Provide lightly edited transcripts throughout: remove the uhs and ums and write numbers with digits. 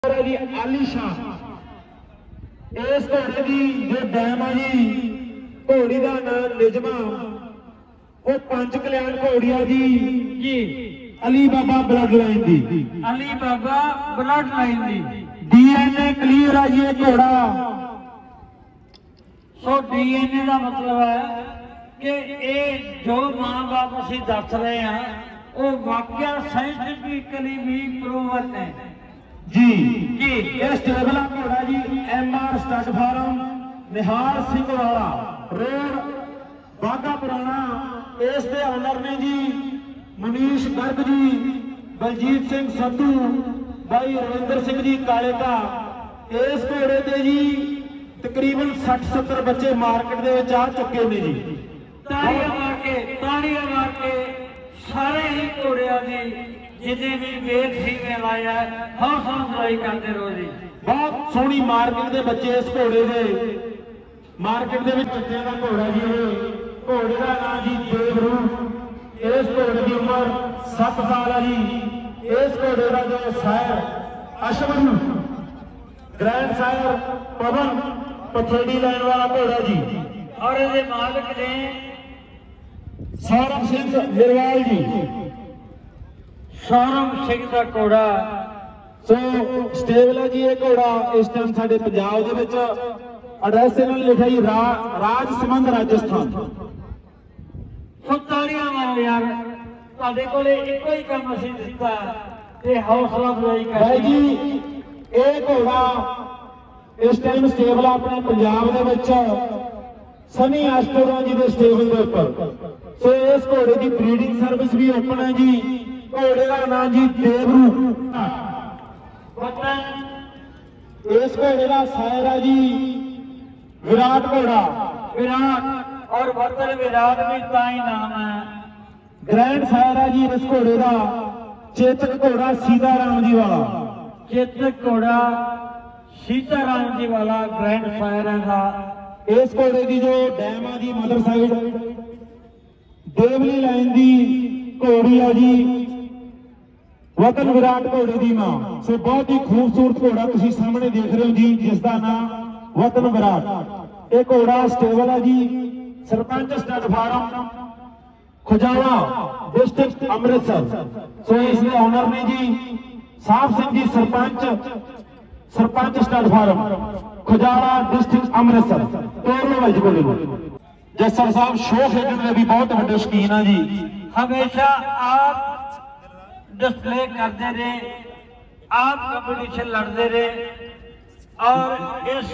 जी आलीशान इस घोड़े की जो डैम है जी घोड़ी का नाम निजमा वो पंच कल्याण घोड़ी है जी अली बाबा ब्लड लाइन दी अली बाबा ब्लड लाइन दी डीएनए क्लियर है ये घोड़ा। सो डीएनए का मतलब है कि ये जो मां बाप असी दस रहे हैं वो वाकया साइंटिफिकली भी प्रूवन है जी ये स्टेबला घोड़ा जी MR stud farm Nihal Singh वाला रोड बाघा पुराना इस दे ऑनर ने जी मनीष गर्ग जी बलजीत सिंह संधू भाई रविंदर सिंह जी काले का इस घोड़े ते जी तकरीबन 60-70 बच्चे मार्केट दे विच आ चुके ने जी। ताड़ियां मार के सारे ही घोड़िया की जिन्हें भी मेल फीमेल आया हौसला अफजाई करते रहो जी। बहुत सोहनी मार्केट के बच्चे इस घोड़े दे मार्केट के बच्चों का घोड़ा जी ये घोड़े का नाम जी देवरूप इस घोड़े की उम्र 7 साल है जी। इस घोड़े का जो sire Ashwan grand sire Pawan Pathedi line वाला घोड़ा जी और ये मालिक ने सौरभ सिंह निर्वाल जी सौरभ सिंह का घोड़ा सो स्टेबल है जी ये घोड़ा इस टाइम साडे पंजाब दे विच एड्रैस इन्होंने लिखा जी राज संबंध राजस्थान। सो ताड़ियां मारो यार तुहाडे कोले इक्को ही काम असीं दित्ता ते हौसला अफजाई कर भाई जी ये घोड़ा इस टाइम स्टेबल अपने पंजाब दे विच सनी एस्टोरा जी के स्टेबल के ऊपर। सो इस घोड़े की ब्रीडिंग सर्विस भी ओपन है जी। घोड़े का नाम जी देवरूप इस घोड़े का सायर है जी विराट घोड़ा विराट और वतन विराट भी ताई नाम है। ग्रैंड सायर है जी इस घोड़े का चेतक घोड़ा सीताराम जी वाला चेतक घोड़ा सीताराम जी वाला ग्रैंड फायर है। इस घोड़े की जो डैम है जी मदर साइड देवली लाइन की घोड़ी है जी वतन विराट घोड़े की मां। सो बहुत ही खूबसूरत घोड़ा तुम सामने देख रहे हो जी जिसका नाम वतन विराट। एक घोड़ा स्टेबल है जी Sarpanch stud farm Khujawa district Amritsar. So इसके ऑनर ने जी Sahab Singh ji Sarpanch stud farm Khujawa district Amritsar. तोड़ लो घोड़े को जसर साहब शो खेलने के भी बहुत बड़े शौकीन है जी। हमेशा आप डिस्प्ले करते रहे आप कंपटीशन लड़ते रहे और इस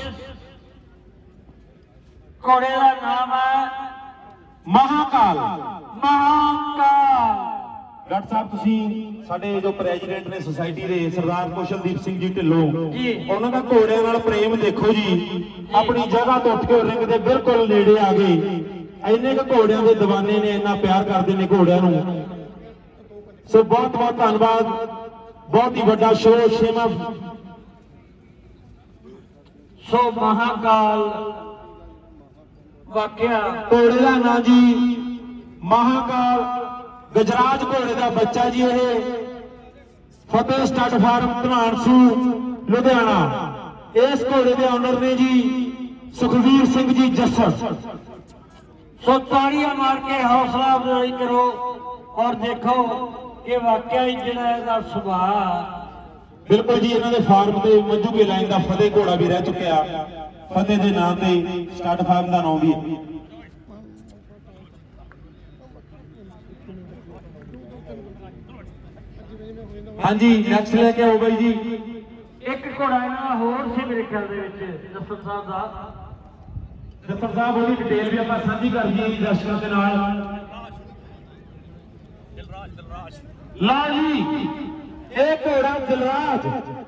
घोड़े का नाम है महाकाल। महाकाल। डॉक्टर साहब तुसी साडे जो प्रेजिडेंट ने सोसाइटी दे सरदार कौशलदीप सिंह जी ढिल्लों उन्हों का घोड़ियां नाल प्रेम देखो जी अपनी जगह तो उठ के रिंग के बिल्कुल नेड़े आ गए। इन्ने क घोड़ियां के दीवाने ने इन्ना प्यार करते हैं घोड़ियां नूं। सो बहुत बहुत धन्यवाद बहुत ही बड़ा शो छेवां सो महाकाल वाकया घोड़े का नाम जी महाकाल गजराज घोड़े का बच्चा जी ये फतेह स्टड फार्म धनानसू लुधियाना। इस घोड़े के ऑनर ने जी सुखवीर सिंह जी जस्सर। सो ताड़ियां मार के हौसला अफजाई करो और देखो कि वाकया ही जिहड़ा सुभाव बिल्कुल जी इन्होंने फार्म से मंजू के लाइन का फतेह घोड़ा भी रह चुका फतेह के नाम से स्टड फार्म का नाम भी है। हाँ जी नेक्स्ट लेके आओ भाई जी। एक घोड़ा इन्हां होर सी मेरे ख्याल दे विच जसर साहब दा जसर साहब वो डिटेल भी आप साझी कर दी दर्शकों के नाल। ला जी एक घोड़ा दिलराज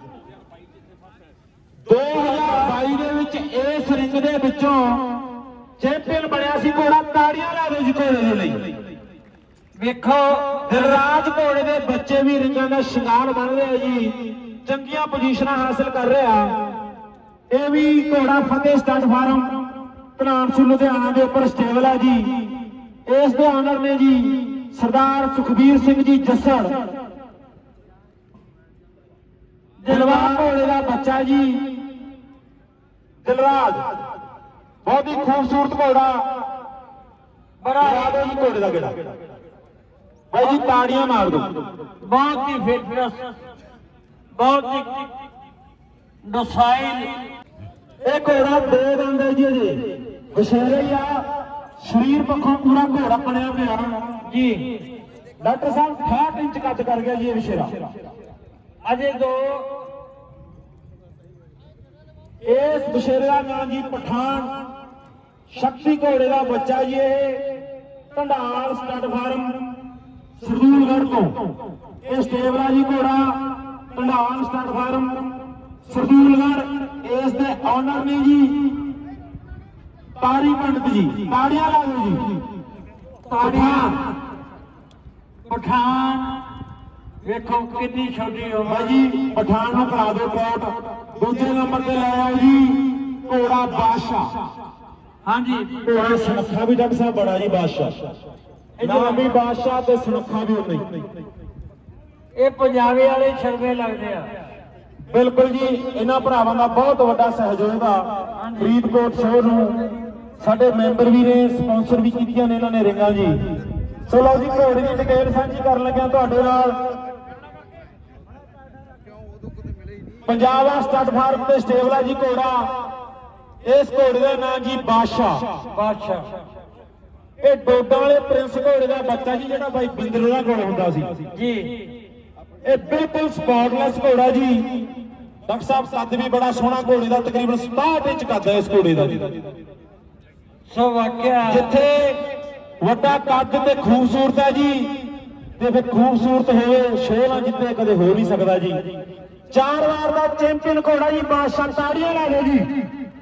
2022 ਦੇ ਵਿੱਚ ਇਸ ਰਿੰਗ ਦੇ ਵਿੱਚੋਂ ਚੈਂਪੀਅਨ ਬਣਿਆ ਸੀ ਘੋੜਾ। ਤਾੜੀਆਂ ਲਾ ਦਿਓ ਜੀ ਘੋੜੇ ਦੇ ਲਈ। ਵੇਖੋ ਦਿਲਰਾਜ ਘੋੜੇ ਦੇ ਬੱਚੇ ਵੀ ਰਿੰਗਾਂ ਦਾ ਸ਼ਿੰਗਾਰ ਬਣ ਰਿਹਾ ਜੀ ਚੰਗੀਆਂ ਪੋਜੀਸ਼ਨਾਂ ਹਾਸਲ ਕਰ ਰਿਹਾ। ਇਹ ਵੀ ਘੋੜਾ ਫਤਿਹ ਸਟਡ ਫਾਰਮ ਧਨਾਨਸੂ ਲੁਧਿਆਣਾ ਦੇ ਉੱਪਰ ਸਟੇਬਲ ਹੈ ਜੀ। ਇਸ ਦੇ ਆਨਰ ਨੇ ਜੀ सरदार सुखबीर सिंह जी जस्सर। दिलवाग घोड़े का बच्चा जी दिलराज बहुत ही खूबसूरत घोड़ा बड़ा दो जी घोड़े का गेड़ा भाई जी ताड़ियां मार दो बहुत ही फिटनेस बहुत ही डोसाइल ਇਹ ਘੋੜਾ ਦੋ ਦੰਦ ਹੈ ਜੀ ਅਜੇ ਵਿਸ਼ੇਰੇ ਆ ਸਰੀਰ ਪੱਖੋਂ ਪੂਰਾ ਘੋੜਾ ਬਣਿਆ ਪਿਆ जी ਡਾਕਟਰ ਸਾਹਿਬ 68 ਇੰਚ ਕੱਦ ਕਰ ਗਿਆ ਜੀ ਇਹ ਵਿਸ਼ੇਰਾ अजय दो ਇਸ ਵਿਸ਼ੇਰੇ ਦਾ ਨਾਮ ਜੀ ਪਠਾਨ ਸ਼ਕਤੀ ਘੋੜੇ ਦਾ ਬੱਚਾ ਜੀ ਇਹ ਢੰਡਾਲ ਸਟੱਡ ਫਾਰਮ ਸਰਦੂਲਗੜ੍ਹ ਤੋਂ ਇਹ ਸਟੇਬਲਾ ਜੀ ਘੋੜਾ ਢੰਡਾਲ ਸਟੱਡ ਫਾਰਮ ਸਰਦੂਲਗੜ੍ਹ ਇਸ ਦੇ ਆਨਰ ਨੇ ਜੀ ਤਾਰੀ ਪੰਡਤ ਜੀ ਤਾੜੀਆਂ ਲਾ ਦਿਓ ਜੀ पठान पठान देखो कितनी छोटी भाई उम्र जी पठान ਨੂੰ ਕਰਾ ਦਿਓ ਟ੍ਰੌਟ ਦੂਜੇ ਨੰਬਰ ਤੇ ਲੈ ਆਓ ਜੀ ਘੋੜਾ ਬਾਦਸ਼ਾਹ हाँ जी ਘੋੜਾ ਸੁਨੱਖਾ ਵੀ ਡਾਕਟਰ ਸਾਹਿਬ ਬੜਾ ਜੀ ਬਾਦਸ਼ਾਹ ਨਾਮ ਵੀ ਬਾਦਸ਼ਾਹ ਤੇ ਸੁਨੱਖਾ ਵੀ ਉਨਾ ਹੀ ये पंजाबी वाले शर्मे लगते हैं ਬਿਲਕੁਲ ਜੀ ਇਹਨਾਂ ਭਰਾਵਾਂ ਦਾ ਬਹੁਤ ਵੱਡਾ ਸਹਿਯੋਗ ਆ ਫਰੀਦਕੋਟ ਸ਼ੋਅ ਨੂੰ ਸਾਡੇ ਮੈਂਬਰ ਵੀ ਨੇ ਸਪਾਂਸਰ ਵੀ ਕੀਤੀਆਂ ਨੇ ਇਹਨਾਂ ਨੇ ਰਿੰਗਾਂ ਜੀ ਸੋ ਲਓ ਜੀ ਘੋੜੇ ਦੀ ਡਿਟੇਲ ਸਾਂਝੀ ਕਰਨ ਲੱਗਿਆ ਤੁਹਾਡੇ ਨਾਲ ਪੰਜਾਬ ਸਟੱਡ ਫਾਰਮ ਤੇ ਸਟੇਬਲਾ ਜੀ ਘੋੜਾ ਇਸ ਘੋੜੇ ਦਾ ਨਾਮ ਜੀ ਬਾਦਸ਼ਾਹ बादशाह ਇਹ ਡੋਡਾਂ ਵਾਲੇ ਪ੍ਰਿੰਸ ਘੋੜੇ ਦਾ ਬੱਚਾ ਜੀ ਜਿਹੜਾ ਬਾਈ ਬਿੰਦਲ ਦਾ ਘੋੜਾ ਹੁੰਦਾ ਸੀ जी ਇਹ ਬਿਲਕੁਲ ਸਪੌਟਲੈਸ ਘੋੜਾ ਜੀ ਡਾਕਟਰ ਸਾਹਿਬ ਕੱਦ ਵੀ ਬੜਾ ਸੋਹਣਾ ਘੋੜੇ ਦਾ ਤਕਰੀਬਨ 67 ਇੰਚ ਕੱਦ ਹੈ ਇਸ ਘੋੜੇ ਦਾ ਜੀ सो वाक्य ਜਿੱਥੇ ਵੱਡਾ ਕੱਦ ਤੇ ਖੂਬਸੂਰਤ ਹੈ ਜੀ ਤੇ ਫਿਰ ਖੂਬਸੂਰਤ ਹੋਵੇ ਸ਼ੋਲਾ ਜਿੱਤੇ ਕਦੇ ਹੋ ਨਹੀਂ ਸਕਦਾ ਜੀ 4 ਵਾਰ ਦਾ ਚੈਂਪੀਅਨ ਘੋੜਾ ਜੀ ਬਾਦਸ਼ਾਹ ਤਾੜੀਆਂ ਲਾ ਲਓ ਜੀ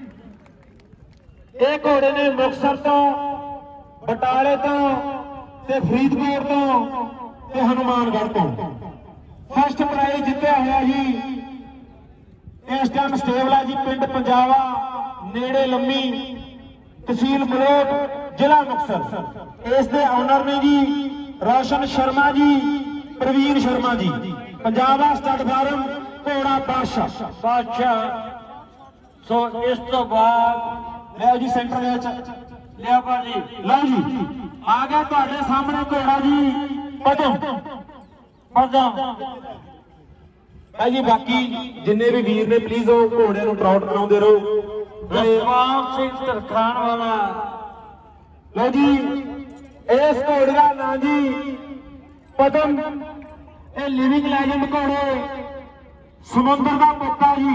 ਇਹ ਘੋੜੇ ਨੇ ਮੁਕਤਸਰ ਤੋਂ ਬਟਾਲੇ ਤੋਂ ਤੇ ਫਰੀਦਕੋਟ ਤੋਂ ਤੇ ਹਨੂਮਾਨਗੜ੍ਹ ਤੋਂ ਫਸਟ ਪ੍ਰਾਈਜ਼ ਜਿੱਤਿਆ ਹੋਇਆ ਜੀ ਇਸ ਟਾਈਮ ਸਟੇਬਲਾ ਜੀ ਪਿੰਡ ਪੰਜਾਬਾ ਨੇੜੇ ਲੰਮੀ ਤਹਿਸੀਲ ਮਲੋਟ ਜ਼ਿਲ੍ਹਾ ਮੁਕਤਸਰ ਇਸ ਦੇ ਓਨਰ ਨੇ ਜੀ ਰੋਸ਼ਨ ਸ਼ਰਮਾ ਜੀ ਪ੍ਰਵੀਨ ਸ਼ਰਮਾ ਜੀ ਪੰਜਾਬਾ ਸਟੱਡ ਫਾਰਮ ਘੋੜਾ ਬਾਦਸ਼ਾਹ बादशाह सो इस तो बाद ਲਿਓ ਜੀ ਸੈਂਟਰ ਵਿੱਚ लिया भाजी ਲਓ ਜੀ ਆ ਗਿਆ ਤੁਹਾਡੇ ਸਾਹਮਣੇ ਘੋੜਾ ਜੀ ਪਦਮ पदम ਭਾਈ ਜੀ ਬਾਕੀ ਜਿੰਨੇ ਵੀ ਵੀਰ ਨੇ ਪਲੀਜ਼ ਉਹ ਘੋੜੇ ਨੂੰ ਟਰਾਊਟ ਕਰਾਉਂਦੇ ਰਹੋ जसपाल सिंह तरखान वाला ਲਓ ਜੀ ਇਸ ਘੋੜੇ ਦਾ ਨਾਂ ਜੀ ਪਦਮ ਇਹ ਲਿਵਿੰਗ ਲੈਜੈਂਡ ਘੋੜੇ ਸਮੁੰਦਰ ਦਾ ਪੁੱਤਾ ਜੀ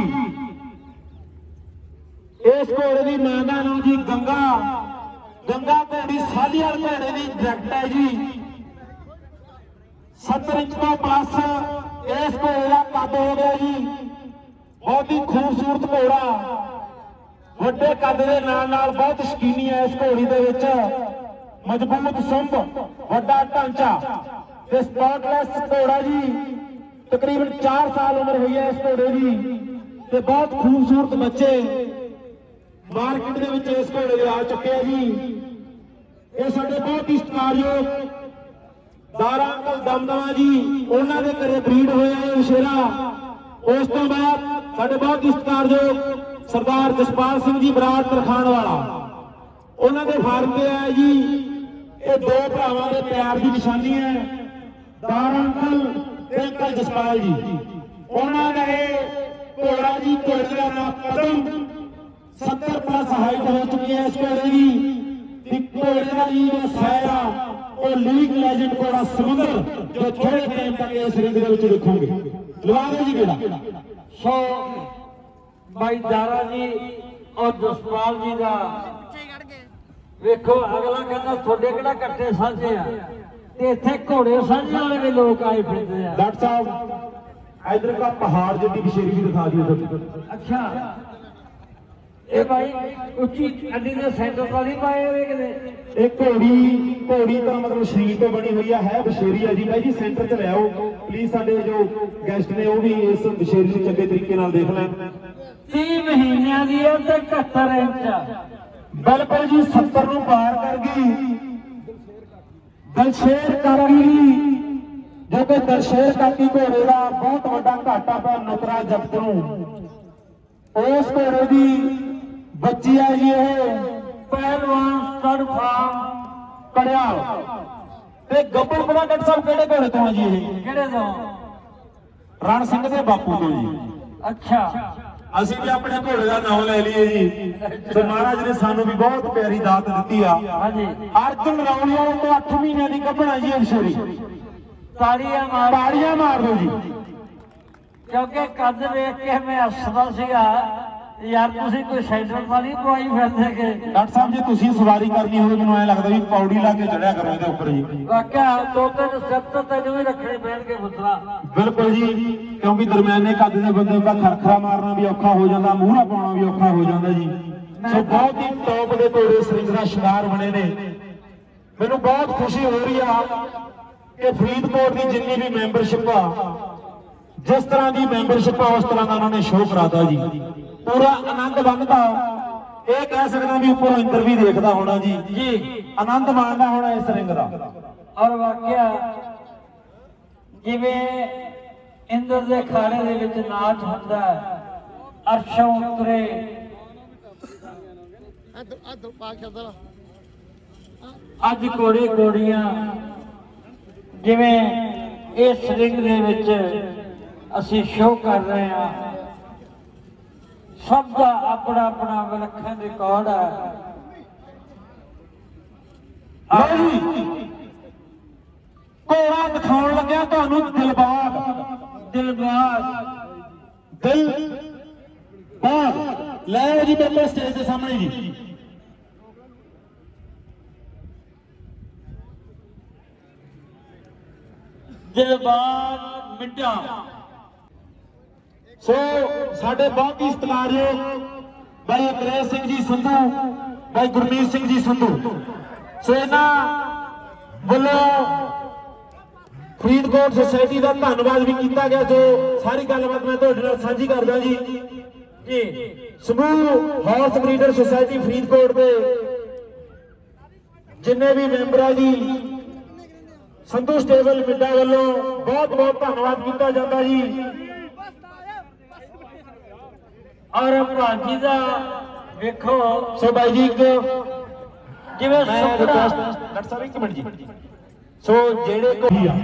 ਇਸ ਘੋੜੇ ਦੀ ਮਾਂ ਦਾ ਨਾਂ ਜੀ ਗੰਗਾ ਗੰਗਾ ਘੋੜੀ ਸਾਲੀਆਲ ਘੋੜੇ ਦੀ ਡਾਇਰੈਕਟ ਹੈ ਜੀ 70 ਇੰਚ ਤੋਂ ਪਲੱਸ ਇਸ ਘੋੜੇ ਦਾ ਕੱਦ ਹੋ ਗਿਆ ਜੀ ਬਹੁਤ ਹੀ ਖੂਬਸੂਰਤ ਘੋੜਾ ਵੱਡੇ ਕੱਦ ਦੇ ਨਾਲ ਨਾਲ ਬਹੁਤ ਸ਼ਕੀਨੀ ਹੈ ਇਸ ਘੋੜੀ ਦੇ ਵਿੱਚ ਮਜ਼ਬੂਤ ਸੰਭ ਵੱਡਾ ਢਾਂਚਾ ਤੇ ਸਪੌਟਲੈਸ ਘੋੜਾ ਜੀ ਤਕਰੀਬਨ 4 ਸਾਲ ਉਮਰ ਹੋਈ ਹੈ ਇਸ ਘੋੜੇ ਦੀ ਤੇ ਬਹੁਤ ਖੂਬਸੂਰਤ ਬੱਚੇ ਮਾਰਕੀਟ ਦੇ ਵਿੱਚ ਇਸ ਘੋੜੇ ਦੇ ਆ ਚੁੱਕੇ ਆ ਜੀ ਇਹ ਸਾਡੇ ਬਹੁਤ ਹੀ ਸਤਿਕਾਰਯੋਗ ਦਾਰਾ ਅੰਕਲ ਦਮਦਮਾ ਜੀ ਉਹਨਾਂ ਦੇ ਘਰੇ ਬਰੀਡ ਹੋਇਆ ਇਹ ਵਿਸ਼ੇਰਾ ਉਸ ਤੋਂ ਬਾਅਦ ਸਾਡੇ ਬਹੁਤ ਹੀ ਸਤਿਕਾਰਯੋਗ ਸਰਦਾਰ ਜਸਪਾਲ ਸਿੰਘ ਜੀ ਬਰਾੜ ਤਰਖਾਣ ਵਾਲਾ ਉਹਨਾਂ ਦੇ ਫਾਰਮ ਤੇ ਆਇਆ ਜੀ ਇਹ ਦੋ ਭਰਾਵਾਂ ਦੇ ਪਿਆਰ ਦੀ ਨਿਸ਼ਾਨੀ ਹੈ ਦਾਰਾ ਅੰਕਲ ਤੇ ਅੰਕਲ ਜਸਪਾਲ ਜੀ ਉਹਨਾਂ ਦਾ ਇਹ ਘੋੜਾ ਜੀ ਘੋੜੇ ਦਾ ਨਾਮ ਪਦਮ 70 ਪਲੱਸ ਹਾਈਟ ਹੋ ਚੁੱਕੀ ਹੈ ਇਸ ਘੋੜੇ ਦੀ ਘੋੜੇ ਦਾ ਜੀ ਜੋ ਸਾਇਰਾ ਉਹ ਲੀਗ ਲੈਜੈਂਡ ਘੋੜਾ ਸਮੁੰਦਰ ਜੋ ਥੋੜੇ ਟਾਈਮ ਤੱਕ ਇਸ ਰਿੰਗ ਦੇ ਵਿੱਚ ਦੇਖੋਗੇ ਲਵਾ ਦਿਓ ਜੀ ਕਿਹੜਾ सो भाई दारा जी और जसपाल जी का वेखो अगला कहना थोड़े किहड़ा कट्टे साझे आ ते इत्थे घोड़े साझे वाले भी लोग आए फिरदे आ डॉक्टर साहब इधर का पहाड़ जितनी बिशेरी भी दिखा दियो अच्छा ये भाई उच्ची अड्डी दे सेंटर तो नहीं पाए हुए किते एक घोड़ी तो मतलब शरीर तो बनी हुई है बशेरी है जी भाई जी सेंटर च ले आओ प्लीज साडे जो गेस्ट ने वो भी इस बशेरी ਨੂੰ ਚੰਗੇ ਤਰੀਕੇ ਨਾਲ ਦੇਖ ਲੈਣ 30 ਮਹੀਨਿਆਂ ਦੀ ਹੈ ਤੇ 71 ਇੰਚ ਬਿਲਕੁਲ ਜੀ 70 ਨੂੰ ਪਾਰ ਕਰ ਗਈ ਦਲਸ਼ੇਰ ਕਰ ਗਈ जो कि दरशेर काकी घोड़े का बहुत बड़ा घाटा पिया नुकरा जगत नूं। उस घोड़े की बच्ची है जी पहलवान स्टड फार्म कड़ियाल ते गब्बर पता डॉक्टर साहब किहड़े घोड़े तो है जी किहड़े तो रण सिंह दे बापू तो जी। अच्छा ਅਸੀਂ ਵੀ ਆਪਣੇ ਘੋੜੇ ਦਾ ਨਾਮ ਲੈ ਲਈਏ ਜੀ। ਤੇ ਮਹਾਰਾਜ ਨੇ ਸਾਨੂੰ ਵੀ ਬਹੁਤ ਪਿਆਰੀ ਦਾਤ ਦਿੱਤੀ ਆ। ਹਾਂਜੀ ਅਰਜੁਨ ਰੌਲੀਆਂ ਤੋਂ 8 ਮਹੀਨਿਆਂ ਦੀ ਗੱਭਣਾ ਜੀ ਅਨਸ਼ਰੀ। ਤਾੜੀਆਂ ਮਾਰ ਦਿਓ ਜੀ। ਕਿਉਂਕਿ ਕੱਦ ਵੇਖ ਕੇ ਮੈਂ ਹੱਸਦਾ ਸੀਗਾ ਯਾਰ ਤੁਸੀਂ ਕੋਈ ਸੈਂਟਰ ਤਾਂ ਨਹੀਂ ਪਵਾਈ ਫਿਰਦੇ ਕਿ ਡਾਕਟਰ ਸਾਹਿਬ ਜੇ ਤੁਸੀਂ ਸਵਾਰੀ ਕਰਨੀ ਹੋਵੇ ਮੈਨੂੰ ਐ ਲੱਗਦਾ ਵੀ ਪੌੜੀ ਲਾ ਕੇ ਚੜਿਆ ਕਰੋ ਇਹਦੇ ਉੱਪਰ ਜੀ। ਵਾਕਿਆ ਦੋ ਤਿੰਨ ਸੱਤ ਤੈਨੂੰ ਵੀ ਰੱਖਣੇ ਪੈਣਗੇ ਪੁੱਤਰਾ। ਬਿਲਕੁਲ ਜੀ ਕਿਉਂਕਿ ਦਰਮਿਆਨੇ ਕੱਦ ਦੇ ਬੰਦੇ ਦਾ ਖਰਖਰਾ ਮਾਰਨਾ ਵੀ ਔਖਾ ਹੋ ਜਾਂਦਾ, ਮੂਹਰਾ ਪਾਉਣਾ ਵੀ ਔਖਾ ਹੋ ਜਾਂਦਾ ਜੀ। ਸੋ ਬਹੁਤ ਹੀ ਟੌਪ ਦੇ ਘੋੜੇ ਸਰਿੰਜ ਦਾ ਸ਼ਿੰਗਾਰ ਬਣੇ ਨੇ। ਮੈਨੂੰ ਬਹੁਤ ਖੁਸ਼ੀ ਹੋ ਰਹੀ ਆ ਕਿ ਫਰੀਦਕੋਟ ਦੀ ਜਿੰਨੀ ਵੀ ਮੈਂਬਰਸ਼ਿਪ ਆ ਜਿਸ ਤਰ੍ਹਾਂ ਦੀ ਮੈਂਬਰਸ਼ਿਪ ਆ ਉਸ ਤਰ੍ਹਾਂ ਦਾ ਉਹਨਾਂ ਨੇ ਸ਼ੋਅ ਕਰਾਤਾ ਜੀ। ਪੂਰਾ ਆਨੰਦ ਬੰਨਦਾ ਇਹ ਕਹਿ ਸਕਦਾ ਵੀ ਉੱਪਰੋਂ ਇੰਦਰ ਵੀ ਦੇਖਦਾ ਹੋਣਾ ਜੀ। ਆਨੰਦ ਮਾਣਦਾ ਹੋਣਾ ਇਸ ਰਿੰਗ ਦਾ। ਔਰ ਵਾਕਿਆ ਜਿਵੇਂ ਇੰਦਰ ਦੇ ਖਾੜੇ ਦੇ ਵਿੱਚ ਨਾਚ ਹੁੰਦਾ ਅਰਸ਼ੋਂ ਉਤਰੇ ਅੱਜ ਘੋੜੇ ਘੋੜੀਆਂ ਜਿਵੇਂ ਇਸ ਰਿੰਗ ਦੇ ਵਿੱਚ ਅਸੀਂ ਸ਼ੋਅ ਕਰ ਰਹੇ ਹਾਂ। ਸਭ ਦਾ ਆਪਣਾ ਆਪਣਾ ਵਿਲੱਖਣ ਰਿਕਾਰਡ ਹੈ। ਘੋੜਾ ਦਿਖਾਉਣ ਲੱਗਿਆ ਤੁਹਾਨੂੰ ਦਿਲਬਾਗ ਲੈ ਜੀ ਮੇਰੇ ਸਟੇਜ ਦੇ ਸਾਹਮਣੇ ਜੀ। ਦਿਲਬਾਗ ਮਿੱਟਾ ਸੋ ਸਾਡੇ ਬਹੁਤ ਹੀ ਸਤਿਕਾਰਯੋਗ ਭਾਈ ਅੰਗਰੇਜ਼ ਸਿੰਘ ਜੀ ਸੰਧੂ, ਭਾਈ ਗੁਰਮੀਤ ਸਿੰਘ ਜੀ ਸੰਧੂ, ਸੋ ਇਹਨਾਂ ਵੱਲੋਂ ਫਰੀਦਕੋਟ ਸੁਸਾਇਟੀ ਦਾ ਧੰਨਵਾਦ ਵੀ ਕੀਤਾ ਗਿਆ। ਜੋ ਸਾਰੀ ਗੱਲਬਾਤ ਮੈਂ ਤੁਹਾਡੇ ਨਾਲ ਸਾਂਝੀ ਕਰਦਾ ਜੀ। ਸਮੂਹ ਹਾਰਸ ਬਰੀਡਰ ਸੁਸਾਇਟੀ ਫਰੀਦਕੋਟ ਦੇ ਜਿੰਨੇ ਵੀ ਮੈਂਬਰ ਆ ਜੀ ਸੰਧੂ ਸਟੇਬਲ ਮਿੱਡਾ ਵੱਲੋਂ ਬਹੁਤ ਬਹੁਤ ਧੰਨਵਾਦ ਕੀਤਾ ਜਾਂਦਾ ਜੀ। ਔਰ ਭਾਜੀ ਦਾ ਵੇਖੋ ਸੋ ਬਾਈ ਜੀ ਇੱਕ ਜਿਵੇਂ ਡਾਕਟਰ ਸਾਹਿਬ ਇੱਕ ਮਿੰਟ ਜੀ। ਸੋ ਜਿਹੜੇ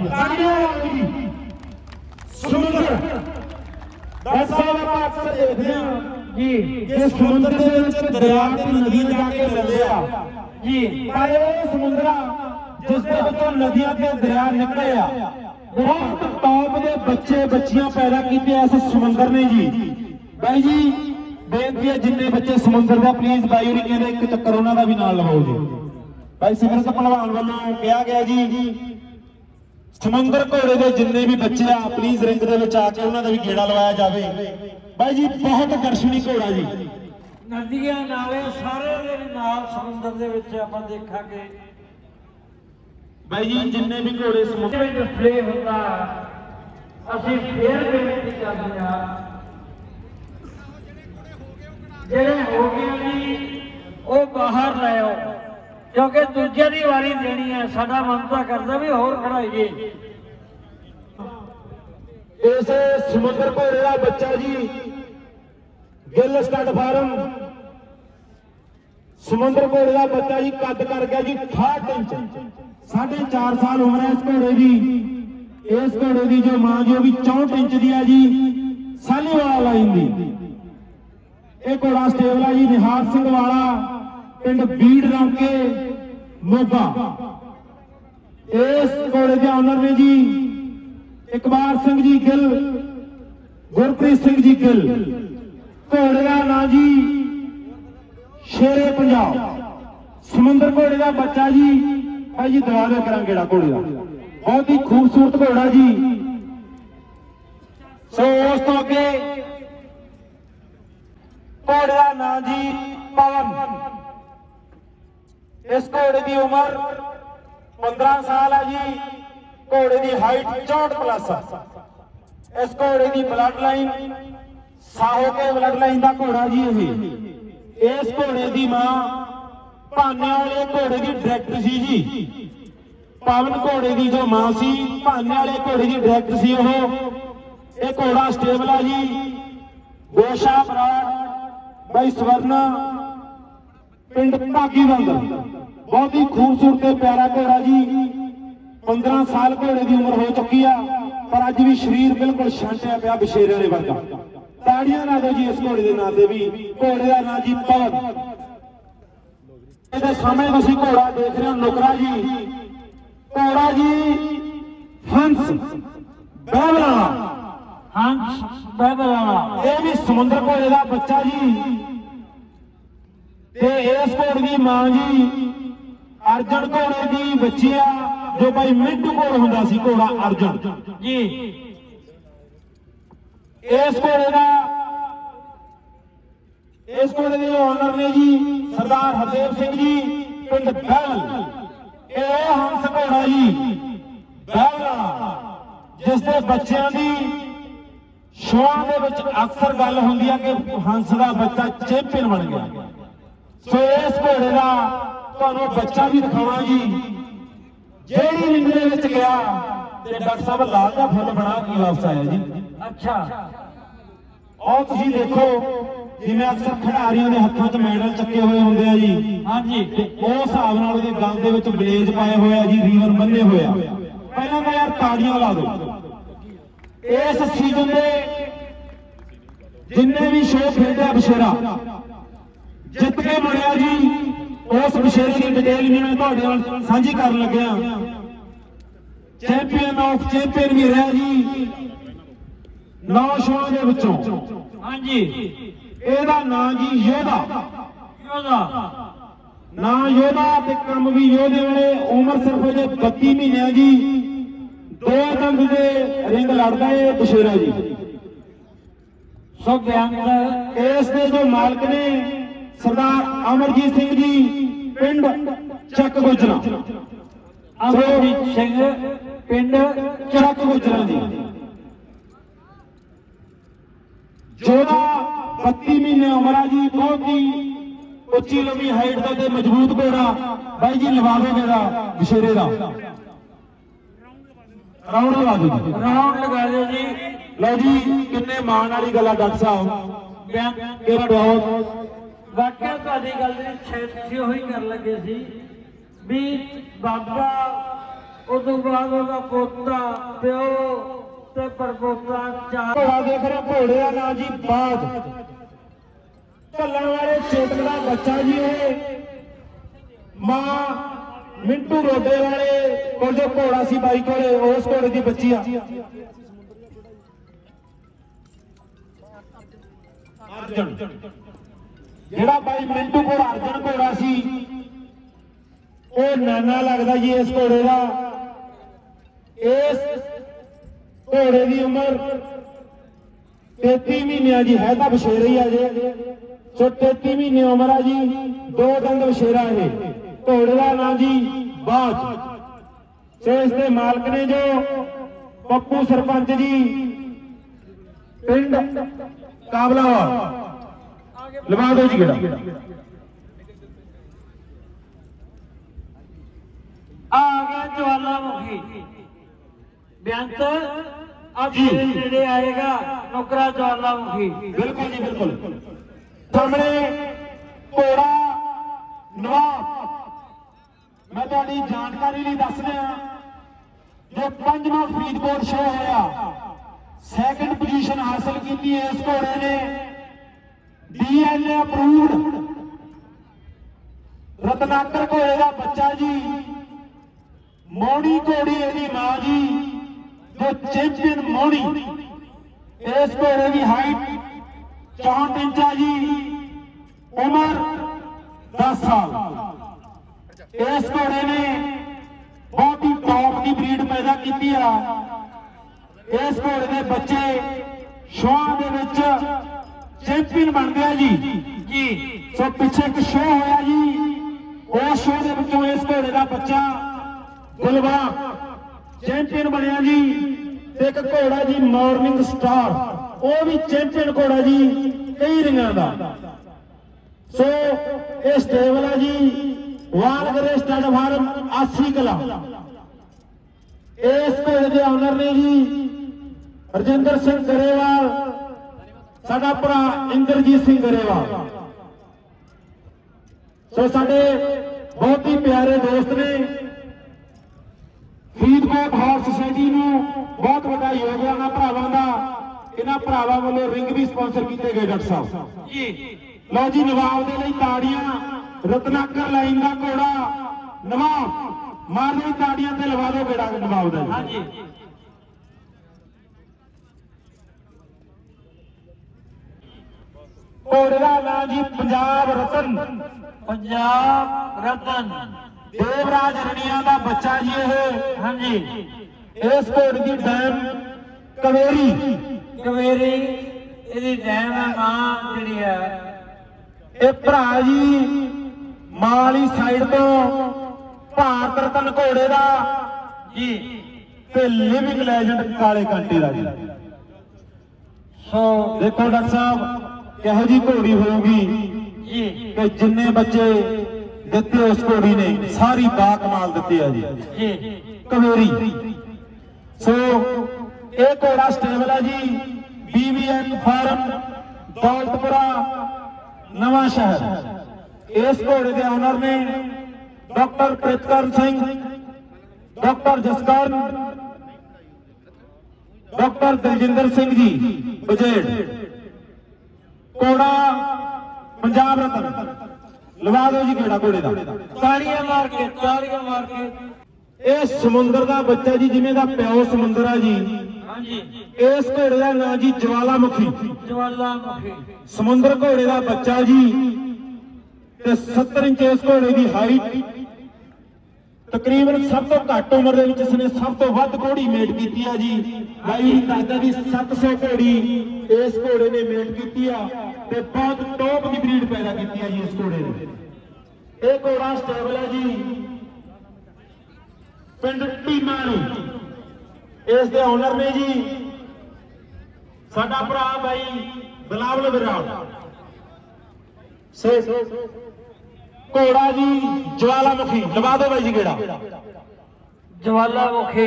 ਸਮੁੰਦਰ ਡਾਕਟਰ ਸਾਹਿਬ ਆਪਾਂ ਅਕਸਰ ਦੇਖਦੇ ਹਾਂ ਜੀ ਕਿ ਸਮੁੰਦਰ ਦੇ ਵਿੱਚ ਦਰਿਆ ਤੇ ਨਦੀਆਂ ਜਾ ਕੇ ਮਿਲਦੇ ਆ ਜੀ। ਪਰ ਇਹ ਸਮੁੰਦਰਾ ਜਿਸ ਦੇ ਵਿੱਚੋਂ ਨਦੀਆਂ ਤੇ ਦਰਿਆ ਨਿਕਲੇ ਆ ਬਹੁਤ ਟੌਪ ਦੇ ਬੱਚੇ ਬੱਚੀਆਂ ਪੈਦਾ ਕੀਤੇ ਇਸ ਸਮੁੰਦਰ ਨੇ ਜੀ। ਬਾਈ ਜੀ ਬੇਨਤੀ ਹੈ ਜਿੰਨੇ ਬੱਚੇ ਸਮੁੰਦਰ ਦਾ ਪਲੀਜ਼ ਬਾਈ ਹੋਰੀ ਕਹਿੰਦੇ ਇੱਕ ਚੱਕਰ ਉਹਨਾਂ ਦਾ ਵੀ ਨਾਲ ਲਵਾਓ ਜੀ। ਭਾਈ ਸਿਮਰਤ ਪਹਿਲਵਾਨ ਵੱਲੋਂ ਕਿਹਾ ਗਿਆ ਜੀ ਸਮੁੰਦਰ ਘੋੜੇ ਦੇ ਜਿੰਨੇ ਵੀ ਬੱਚੇ ਆ ਪਲੀਜ਼ ਰਿੰਗ ਦੇ ਵਿੱਚ ਆ ਕੇ ਉਹਨਾਂ ਦਾ ਵੀ ਗੇੜਾ ਲਵਾਇਆ ਜਾਵੇ। ਬਾਈ ਜੀ ਬਹੁਤ ਦਰਸ਼ਨੀ ਘੋੜਾ ਜੀ। ਨਦੀਆਂ ਨਾਲੇ ਸਾਰੇ ਦੇ ਨਾਲ ਸਮੁੰਦਰ ਦੇ ਵਿੱਚ ਆਪਾਂ ਦੇਖਾਂਗੇ ਬਾਈ ਜੀ ਜਿੰਨੇ ਵੀ ਘੋੜੇ ਸਮੁੰਦਰ ਵਿੱਚ ਡਿਸਪਲੇ ਹੁੰਦਾ ਅਸੀਂ ਫੇਰ ਬੇਨਤੀ ਕਰਦੇ ਹਾਂ ਜਿਹੜੇ ਹੋ ਗਏ ਜੀ ਉਹ ਬਾਹਰ ਲੈ ਆਓ ਕਿਉਂਕਿ ਦੂਜੇ ਦੀ ਵਾਰੀ ਦੇਣੀ ਹੈ। ਸਾਡਾ ਮਨ ਤਾਂ ਕਰਦਾ ਵੀ ਹੋਰ ਖੜਾਈਏ। ਇਸ ਸਮੁੰਦਰ ਘੋੜੇ ਦਾ ਬੱਚਾ ਜੀ ਗਿੱਲ ਸਟੱਡ ਫਾਰਮ ਸਮੁੰਦਰ ਘੋੜੇ ਦਾ ਬੱਚਾ ਜੀ ਕੱਦ ਕਰ ਗਿਆ ਜੀ 68 ਇੰਚ 4.5 ਸਾਲ ਉਮਰ ਹੈ ਇਸ ਘੋੜੇ ਦੀ। ਇਸ ਘੋੜੇ ਦੀ ਜੋ ਮਾਂ ਜੋ ਵੀ 64 ਇੰਚ ਦੀ ਹੈ ਜੀ ਸਾਲੀਵਾਲ ਲਾਈਨ ਦੀ। ਇਹ ਘੋੜਾ ਸਟੇਬਲ ਹੈ ਜੀ ਨਿਹਾਰ ਸਿੰਘ ਵਾਲਾ ਪਿੰਡ ਬੀੜ ਰੌਂਕੇ ਮੋਗਾ। ਇਸ ਘੋੜੇ ਦੇ ਓਨਰ ਨੇ ਜੀ ਇਕਬਾਲ ਸਿੰਘ ਜੀ ਗਿੱਲ, ਗੁਰਪ੍ਰੀਤ ਸਿੰਘ ਜੀ ਗਿੱਲ। ਘੋੜੇ ਦਾ ਨਾਂ ਜੀ ਸ਼ੇਰੇ ਪੰਜਾਬ। ਸਮੁੰਦਰ ਘੋੜੇ ਦਾ ਬੱਚਾ ਜੀ ਭਾਈ ਜੀ ਦਵਾ ਦੇ ਕਰਾਂਗੇ ਜਿਹੜਾ ਘੋੜੇ ਦਾ ਬਹੁਤ ਹੀ ਖੂਬਸੂਰਤ ਘੋੜਾ ਜੀ। ਸੋ ਉਸ ਤੋਂ ਅੱਗੇ ਘੋੜੇ ਦਾ ਨਾਂ ਜੀ ਪਵਨ। ਇਸ ਘੋੜੇ ਦੀ ਉਮਰ 15 ਸਾਲ ਹੈ ਜੀ। ਘੋੜੇ ਦੀ ਹਾਈਟ 64 ਪਲੱਸ। ਇਸ ਘੋੜੇ ਦੀ ਬਲੱਡ ਲਾਈਨ ਸਾਹੋ ਕੇ ਬਲੱਡ ਲਾਈਨ ਦਾ ਘੋੜਾ ਜੀ ਇਹ। ਇਸ ਘੋੜੇ ਦੀ ਮਾਂ ਭਾਨੇ ਵਾਲੇ ਘੋੜੇ ਦੀ ਡਾਇਰੈਕਟਰ ਸੀ ਜੀ। पवन घोड़े की जो मां सी भाने वाले घोड़े की डायरेक्टर सी ये घोड़ा स्टेबल है जी। गोशा बराड़ भाई स्वर्ण पिंड भागीवंद बहुत ही खूबसूरत प्यारा घोड़ा जी। 15 साल घोड़े की उम्र हो चुकी है पर अज भी शरीर बिल्कुल छांटिया पिया बछेरे वाले वर्गा। ताड़ियां ला दो जी इस घोड़े के नाम से भी। घोड़े का नाम जी पवन। सामने तुसीं घोड़ा देख रहे हो नुकरा जी। घोड़ा जी हंस बहबला हंस बहबला ये भी समुद्र घोड़े का बच्चा जी। ते इस घोड़े की मां जी अर्जन घोड़े की बच्ची आ जो भाई मिंटू कोल हुंदा सी घोड़ा अर्जन जी। इस घोड़े का इस घोड़े के ओनर ने जी सरदार हरदेव सिंह जी पिंड बहल। यह हंस घोड़ा जी बहला जिसके बच्चों की शोआं दे विच अक्सर गल हुंदी है कि हंस का बच्चा चैंपियन बन गया। सो इस घोड़े का तुहानूं बच्चा भी दिखावां जी। जेड़ी रिंग दे विच गया ते डॉक्टर साहब लाल दा फुल बना के वापस आया जी। अच्छा और तुसीं देखो जिवें अक्सर खिडारियों के हाथों च मैडल चक्के हुए होंदे आ जी। हाँ जी उस हिसाब नाल उहदे गल दे विच बलेज पाए होए आ जी रीवन बन्ने होए आ। पहलां तां यार ताड़ियां ला दो। इस सीजन दे जिन्ने भी शो खेलदे बछेरा जित के मुड़िया जी उस बछेरे की डिटेल भी मैं तुहाडे नाल सांझी कर लग्या। चैंपियन ऑफ चैंपियन भी रहा जी 9 शोआं दे विचों। हाँ जी ਇਹਦਾ ਨਾਂ ਜੀ ਯੋਧਾ। योधा ਨਾਂ ਯੋਧਾ ਤੇ ਕੰਮ ਵੀ ਯੋਧੇ ਵਾਲੇ। ਉਮਰ ਸਿਰਫ ਜੇ 32 ਮਹੀਨਿਆਂ ਜੀ। 2 ਦੰਦ ਦੇ ਰਿੰਗ ਲੜਦਾ ਇਹ ਬਛੇਰਾ ਜੀ। सो बेअंत ਇਸ ਦੇ ਜੋ ਮਾਲਕ ਨੇ ਸਰਦਾਰ ਅਮਰਜੀਤ ਸਿੰਘ ਜੀ ਪਿੰਡ ਚੱਕ ਗੁਜਰਾ। अमरजीत सिंह पिंड ਚੱਕ ਗੁਜਰਾ ਜੀ। जोधा 32 महीने उम्र है जी। बहुत ही उच्ची लंबी हाइट का मजबूत घोड़ा। भाई जी लवा दो मेरा बछेरे का राउंड लगा दो जी। राउंड लगा दो जी। लो जी किन्ने मान वाली गल डॉक्टर साहब बेअंत ये बहुत वाकई तुहाडी गल दी छेती होई कर लगे सी भी बाबा उदों बाद ओहदा पोता प्यो ते परपोता चार। घोड़ा देख रहे हो घोड़े का नाम जी बाज। ढलन वाले चेतक का बच्चा जी ये मां मिंटू रोडे वाले और जो घोड़ा सी बाई को उस घोड़े की बच्ची आ अर्जन। जेड़ा भाई मिंटू को अर्जन घोड़ा सी वो नाना लगता जी इस घोड़े का। इस घोड़े की उम्र 33 महीने जी है तो बछेरा ही अजे। सो 33 महीने उम्र है जी। 2 दंद बछेरा है। घोड़े का नाम जी बाज। सो इसके मालक ने जो पप्पू सरपंच जी पिंड काबलावाल लवा दो जी गेड़ा। आ गया ज्वालामुखी बेअंत। अब नेड़े आएगा नुकरा ज्वालामुखी। बिल्कुल जी बिल्कुल। सामने घोड़ा नवाब। मैं तुहाडी जानकारी लिए दस रहा जो 5वां फरीदकोट शो होया 2nd पोजीशन हासिल की है इस घोड़े ने। DNA अप्रूव्ड रत्नाकर घोड़े का बच्चा जी। मोड़ी घोड़ी यदि मां जी जो चैंपियन मोड़ी। इस घोड़े की हाइट 64 इंच है जी। उम्र 10 साल। इस घोड़े ने बहुत ही टॉप की ब्रीड पैदा की है। इस घोड़े के बच्चे शोआं दे विच चैंपियन बन गया जी। जी सो पिछे एक शो होया जी। उस शो के विचों इस घोड़े का बच्चा गुलबाग चैंपियन बनया जी। एक घोड़ा जी मॉर्निंग स्टार वो भी चैंपियन घोड़ा जी कई रिंगां दा। सो ये स्टेबल है जी वालगरे स्टड फार्म 80 कला इस घोड़े के ऑनर ने जी रजिंदर सिंह गरेवाल, साडा भरा इंद्रजीत सिंह गरेवाल। सो साडे बहुत ही प्यारे दोस्त ने। फरीदकोट हॉर्स सोसाइटी नूं बहुत बड़ा योगदान है भरावां दा। इन्हां भरावां वालों रिंग भी स्पॉन्सर किए गए डॉक्टर साहब जी। लो जी नवाब दे लई ताड़ियां। रत्नाकर लाइन का घोड़ा नवाब मार दो ताड़ियां ते लवा दो गेड़ा नवाब दा। हाँ जी घोड़े का नाम जी पंजाब रतन। पंजाब रतन देवराज रनिया का बच्चा जी ये। हाँ जी इस घोड़े की डैम कवेरी। कवेरी ਇਹਦੀ ਡੈਮ ਹੈ ਮਾਂ ਜਿਹੜੀ ਹੈ। ਇਹ ਭਰਾ ਜੀ ਮਾਲੀ ਸਾਈਡ ਤੋਂ ਭਾਰਤ ਰਤਨ ਘੋੜੇ ਦਾ ਜੀ ਤੇ ਲਿਵਿੰਗ ਲੈਜੈਂਡ ਕਾਲੇ ਕਾਂਟੇ ਦਾ ਜੀ। ਸੋ ਦੇਖੋ ਡਾਕਟਰ ਸਾਹਿਬ ਕਿਹੋ ਜੀ ਘੋੜੀ ਹੋਊਗੀ ਜੀ ਕਿ ਜਿੰਨੇ ਬੱਚੇ ਦਿੱਤੇ ਉਸ ਘੋੜੀ ਨੇ ਸਾਰੀ ਬਾਕਮਾਲ ਦਿੱਤੇ ਆ ਜੀ ਜੀ ਕਵੇਰੀ। ਸੋ ਇਹ ਘੋੜਾ ਸਟੇਬਲ ਹੈ ਜੀ BVN ਫਾਰਮ ਦੌਲਤਪੁਰਾ नवा शहर। इस घोड़े के ऑनर ने doctor Pritkaran Singh, doctor Jaskaran, doctor Daljinder Singh ji Bajed. घोड़ा पंजाब रतन लवा दो जी गेड़ा घोड़े का। ਤਾੜੀਆਂ ਮਾਰ ਕੇ ਤਾੜੀਆਂ ਮਾਰ ਕੇ। ਇਹ ਸਮੁੰਦਰ ਦਾ ਬੱਚਾ ਜੀ ਜਿਵੇਂ ਦਾ ਪਿਓ ਸਮੁੰਦਰ ਆ ਜੀ। हाँ जी इस घोड़े का नाम जी ज्वालामुखी। ज्वालामुखी समुद्र घोड़े का बच्चा जी ते 70 इंच इस घोड़े की हाइट। तकरीबन सब तो घट उम्र इसने सब तो वध घोड़ी मेट की है जी। भाई दसदा भी 700 घोड़ी इस घोड़े ने मेट की है। बहुत टॉप की ब्रीड पैदा की है जी इस घोड़े ने। यह घोड़ा स्टेबल है जी पिंड टीमाणू। इस दे ओनर ने जी साडा भरा भाई बिलावल विराट। घोड़ा जी ज्वालामुखी लवा दो भाई जी गेड़ा। ज्वालामुखी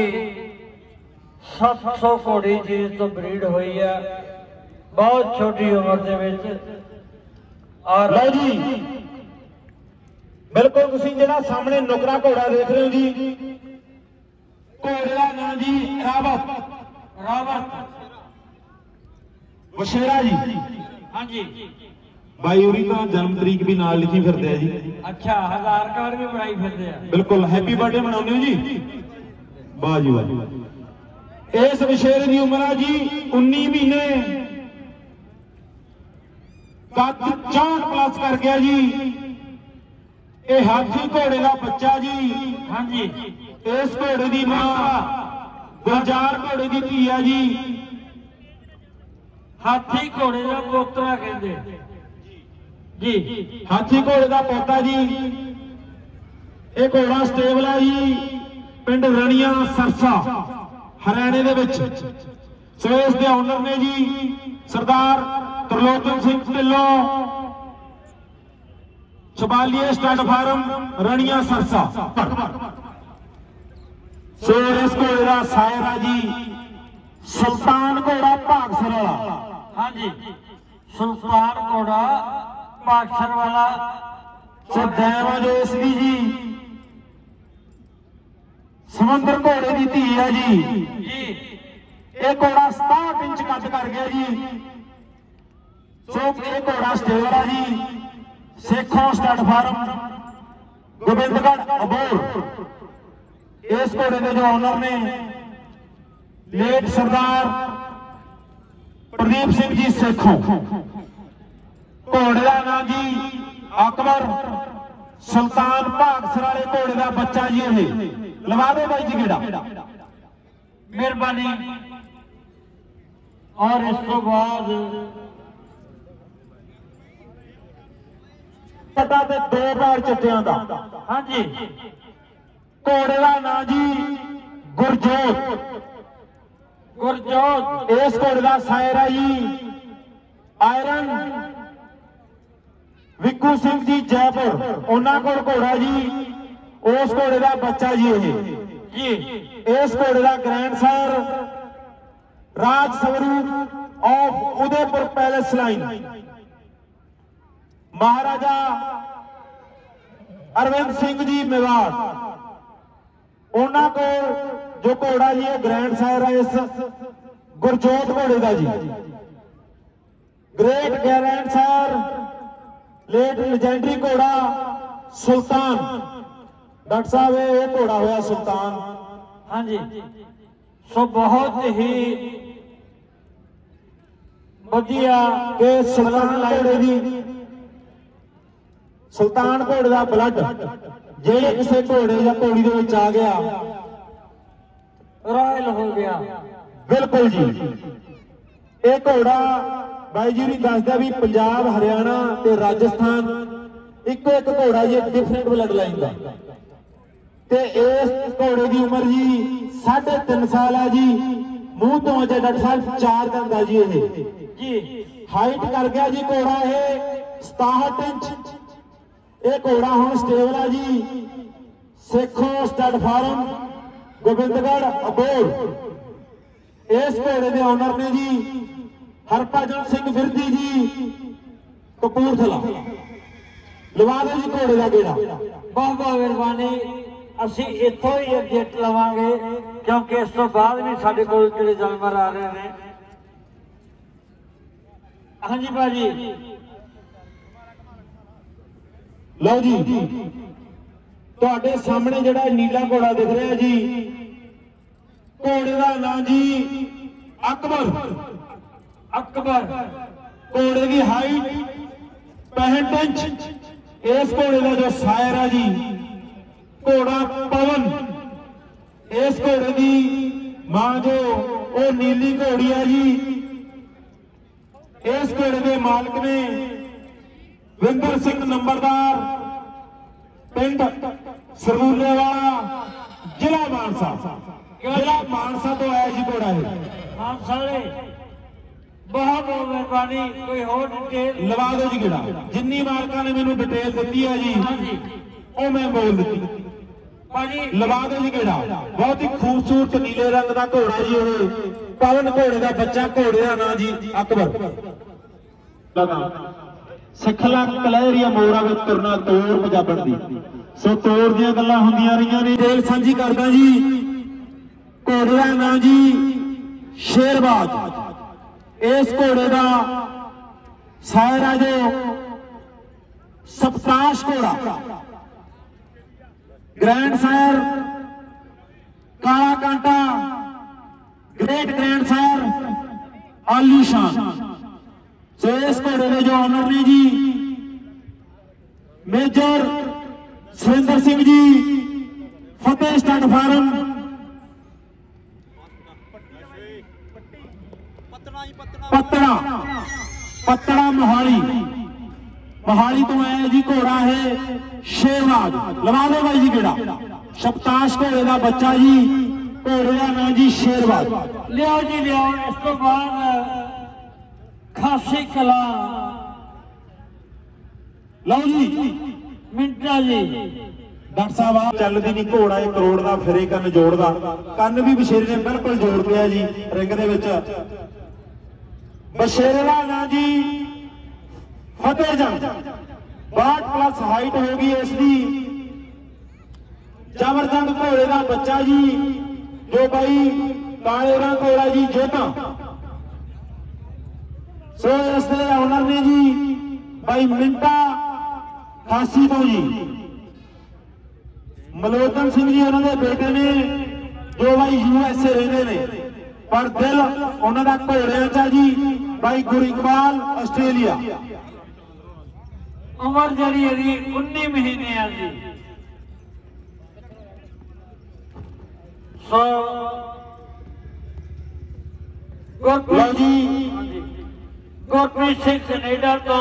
700 घोड़ी चीज तो ब्रीड हुई है बहुत छोटी उम्र दे विच। और लो जी बिल्कुल तुसीं जिहड़ा सामने नुकरा घोड़ा देख रहे हो जी घोड़े का नाम जी रावत। रावत वशेरा जी। हाँ जी भाई उरी तो जन्म तरीक भी नाल लिखी फिरते हैं जी। अच्छा आधार कार्ड भी बनाई फिरते हैं। बिल्कुल हैप्पी बर्थडे मनाने हो जी। वाह जी वाह। इस वशेरे की उम्र है जी 19 महीने। कद 64 प्लस कर गया जी। ये हाथी घोड़े का बच्चा जी। हाँ जी इस घोड़े की मां गुलजार घोड़े की धी है जी। हाथी घोड़े का पोतरा कहते जी। हाथी घोड़े का पोता जी। ये घोड़ा स्टेबल है जी पिंड रनिया सरसा हरियाणे दे विच। सो इस दे ओनर ने जी सरदार त्रिलोचन सिंह ढिल्लों, छबालिए stud farm Rania Sirsa. So इस घोड़े का सायर है जी सुल्तान घोड़ा भागसर वाला। हाँ जी सुल्तान घोड़ा भागसर वाला। सो दैवा जो इसकी जी समुद्र घोड़े की धी है जी। जी ये घोड़ा 67 इंच कद कर गया जी। सो ये घोड़ा स्टेबल है जी सेखों स्टड फार्म गोबिंदगढ़ अबोर। इस घोड़े के जो ओनर ने लेट सरदार प्रदीप सिंह जी सेखों। घोड़े का नाम जी अकबर सुल्तान भागसर वाले घोड़े का बच्चा जी। ये लवा दो भाई जी गेड़ा। मेहरबानी। और इस तो बाद पता ते 2 बार चिट्टियां दा। हाँ जी घोड़े का नाम जी गुरजोत। गुरजोत इस घोड़े का सायर है जी आयरन विक्कू सिंह जी जयपुर। उन्होंने को घोड़ा जी उस घोड़े का बच्चा जी। ये जी इस घोड़े का grand sire Raj Swaroop of Udaipur palace line Maharaja Arvind Singh ji Mewar उन्होंने को जो घोड़ा जी ग्रैंड सर है इस गुरजोत घोड़े का जी great grand sire late legendary घोड़ा सुल्तान डॉक्टर साहब ये घोड़ा होया सुल्तान। हाँ जी सो बहुत ही वधिया के सुल्तान घोड़े दी सुल्तान घोड़े का ब्लड जेड़े किसी घोड़े या घोड़ी दे विच आ गया रॉयल हो गया। बिल्कुल जी ये घोड़ा बाई जी दसदा भी पंजाब हरियाणा ते राजस्थान इको एक घोड़ा जी डिफरेंट ब्लड लाइन का ते इस घोड़े की उम्र जी 3.5 साल है जी मूंह तो अजे डॉक्टर साहब 4 दिन का जी ये जी हाइट कर गया जी घोड़ा ये 67 इंच ये घोड़ा हुण स्टेबल है जी सेखो स्टड फार्म गोबिंदगढ़ अबोर। इस घोड़े के ऑनर ने जी हरभजन सिंह विरदी जी कपूरथला लवा दो जी घोड़े का गेड़ा। बहुत बहुत मेहरबानी ਅਸੀਂ ਇੱਥੋਂ ਹੀ ਅਪਡੇਟ ਲਵਾਂਗੇ क्योंकि इस तो बाद भी साढ़े कोल ਜਿਹੜੇ जानवर आ रहे हैं। हाँ जी भाजी लो जी ਤੁਹਾਡੇ सामने ਜਿਹੜਾ नीला घोड़ा दिख रहा है जी घोड़े का नाम जी अकबर अकबर घोड़े की हाइट 65 इंच। इस घोड़े का जो सायर है जी घोड़ा पवन इस घोड़े की मां जो वो नीली घोड़ी है जी इस घोड़े के मालिक ने विंदर सिंह नंबरदार पिंड सरवूले वाला जिला मानसा तो आया जी घोड़ा है। हाँ सारे बहुत बहुत मेहरबानी कोई और डिटेल लवा दो जी गेड़ा जिन्नी मालका ने मैंने डिटेल दी है जी हाँ जी वो मैं बोल दी भाजी लवा दो जी गेड़ा। बहुत ही खूबसूरत नीले रंग का घोड़ा जी ये पवन घोड़े का बच्चा घोड़े का नाम जी अकबर सिखला कलहरिया मोड़ा में तुरना तोड़ पंजाबन दी सो तोड़ दियां गल्लां हुंदियां रहियां ने डेल सांझी करदा जी घोड़े का नाम जी शेरबाज। इस घोड़े का सायरा जो सप्ताश घोड़ा ग्रैंड सायर काला कांटा ग्रेट ग्रैंड सायर आलीशान। सो इस घोड़े के जो ऑनर ने जी major Surendra Singh ji Fateh stud farm Pattarha Pattarha Mohali तो आया जी घोड़ा है शेरबाज। लवा दो भाई जी गेड़ा शपताश घोड़े का बच्चा जी घोड़े का नाम जी शेरबाज। लियाओ जी लियाओ। इस तो बाद खासी कला लो जी मिंटा जी डॉक्टर साहब आप चलदी नहीं घोड़ा 1 करोड़ का फिरे कन जोड़दा कन भी बशेरे ने बिल्कुल जोड़ दिया जी रिंग दे विच। बशेरे का नाम जी फतेह जंग 62+ हाइट होगी इसकी। जबरजंग घोड़े का बच्चा जी जो भाई काले रंग घोड़ा जी जोधा। सो इसके ऑनर ने जी भाई मिंटा खासी तो जी मलोचन सिंह जी उन्होंने बेटे ने जो भाई USA रहते ने पर दिल उन्होंने घोड़िया चा जी भाई गुर इकबाल आस्ट्रेलिया। उम्र जड़ी 19 महीने है जी। सो गुरप्रीत सिंह कनेडा तो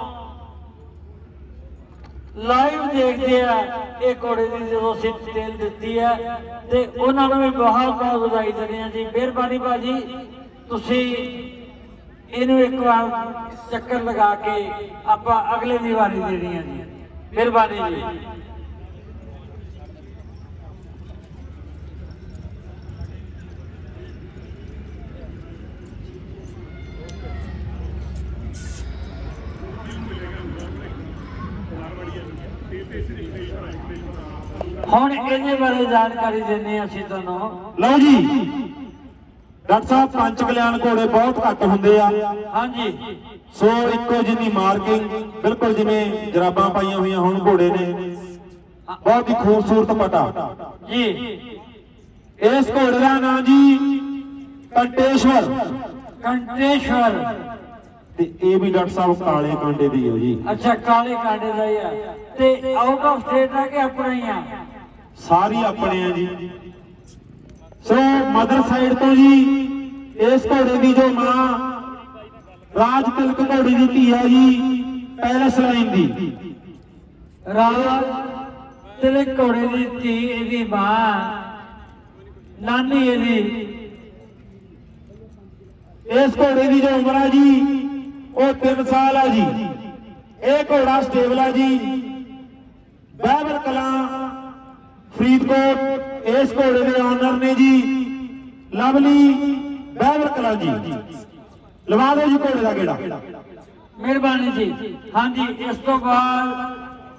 लाइव देखते हैं ये घोड़े की जो डिटेल दी है तो उन्होंने भी बहुत बहुत बधाई देनी जी। मेहरबानी भाजी तुसी इनू एक बार चक्कर लगा के आप अगले दी वारी देनी है जी। मेहरबानी जी। ਹੁਣ ਇਹਦੇ ਬਾਰੇ ਜਾਣਕਾਰੀ ਦਿੰਦੇ ਹਾਂ ਅਸੀਂ ਤੁਹਾਨੂੰ। ਲਓ ਜੀ ਡਾਕਟਰ ਸਾਹਿਬ, ਪੰਚ ਕਲਿਆਣ ਘੋੜੇ ਬਹੁਤ ਘੱਟ ਹੁੰਦੇ ਆ। ਹਾਂਜੀ, ਸੋ ਇੱਕੋ ਜਿੰਨੀ ਮਾਰਕਿੰਗ, ਬਿਲਕੁਲ ਜਿਵੇਂ ਜਰਾਬਾਂ ਪਾਈਆਂ ਹੋਈਆਂ ਹੁਣ ਘੋੜੇ ਨੇ, ਬਹੁਤ ਹੀ ਖੂਬਸੂਰਤ ਪਟਾ ਜੀ। ਇਸ ਘੋੜੇ ਦਾ ਨਾਮ ਜੀ ਕੰਟੇਸ਼ਵਰ। ਕੰਟੇਸ਼ਵਰ ਤੇ ਇਹ ਵੀ ਡਾਕਟਰ ਸਾਹਿਬ ਕਾਲੇ ਕਾਂਡੇ ਦੀ ਹੈ ਜੀ। ਅੱਛਾ, ਕਾਲੇ ਕਾਂਡੇ ਦਾ ਹੀ ਆ। ਤੇ ਆਊਟ ਆਫ ਸਟੇਟ ਆ ਕਿ ਆਪਣਾ ਹੀ ਆ? ਸਾਰੀ ਆਪਣੇ ਆ ਜੀ। ਸੋ ਮਦਰ ਸਾਈਡ ਤੋਂ ਜੀ ਇਸ ਘੋੜੇ ਦੀ ਜੋ ਮਾਂ ਰਾਜ ਤਿਲਕ ਘੋੜੀ ਦੀ ਧੀ ਹੈ ਜੀ, ਪੈਲਸ ਲਾਈਨ ਦੀ। ਰਾਜ ਤਿਲਕ ਘੋੜੇ ਦੀ ਧੀ ਇਹਦੀ ਮਾਂ, ਨਾਨੀ ਇਹਦੀ। ਇਸ ਘੋੜੇ ਦੀ ਜੋ ਉਮਰ ਹੈ ਜੀ ਉਹ 3 ਸਾਲ ਹੈ ਜੀ। ਇਹ ਘੋੜਾ ਸਟੇਬਲ ਹੈ ਜੀ, ਬਹਿਬਲ ਕਲਾਂ ਫਰੀਦਕੋਟ। ਇਸ ਘੋੜੇ ਦੇ ਓਨਰ ਨੇ ਜੀ ਲਵਲੀ ਬਹਿਬਲ ਕਲਾਂ ਜੀ। ਲਵਾ ਦਿਓ ਜੀ ਘੋੜੇ ਦਾ ਗੇੜਾ, ਮਿਹਰਬਾਨੀ ਜੀ। ਹਾਂਜੀ, ਇਸ ਤੋਂ ਬਾਅਦ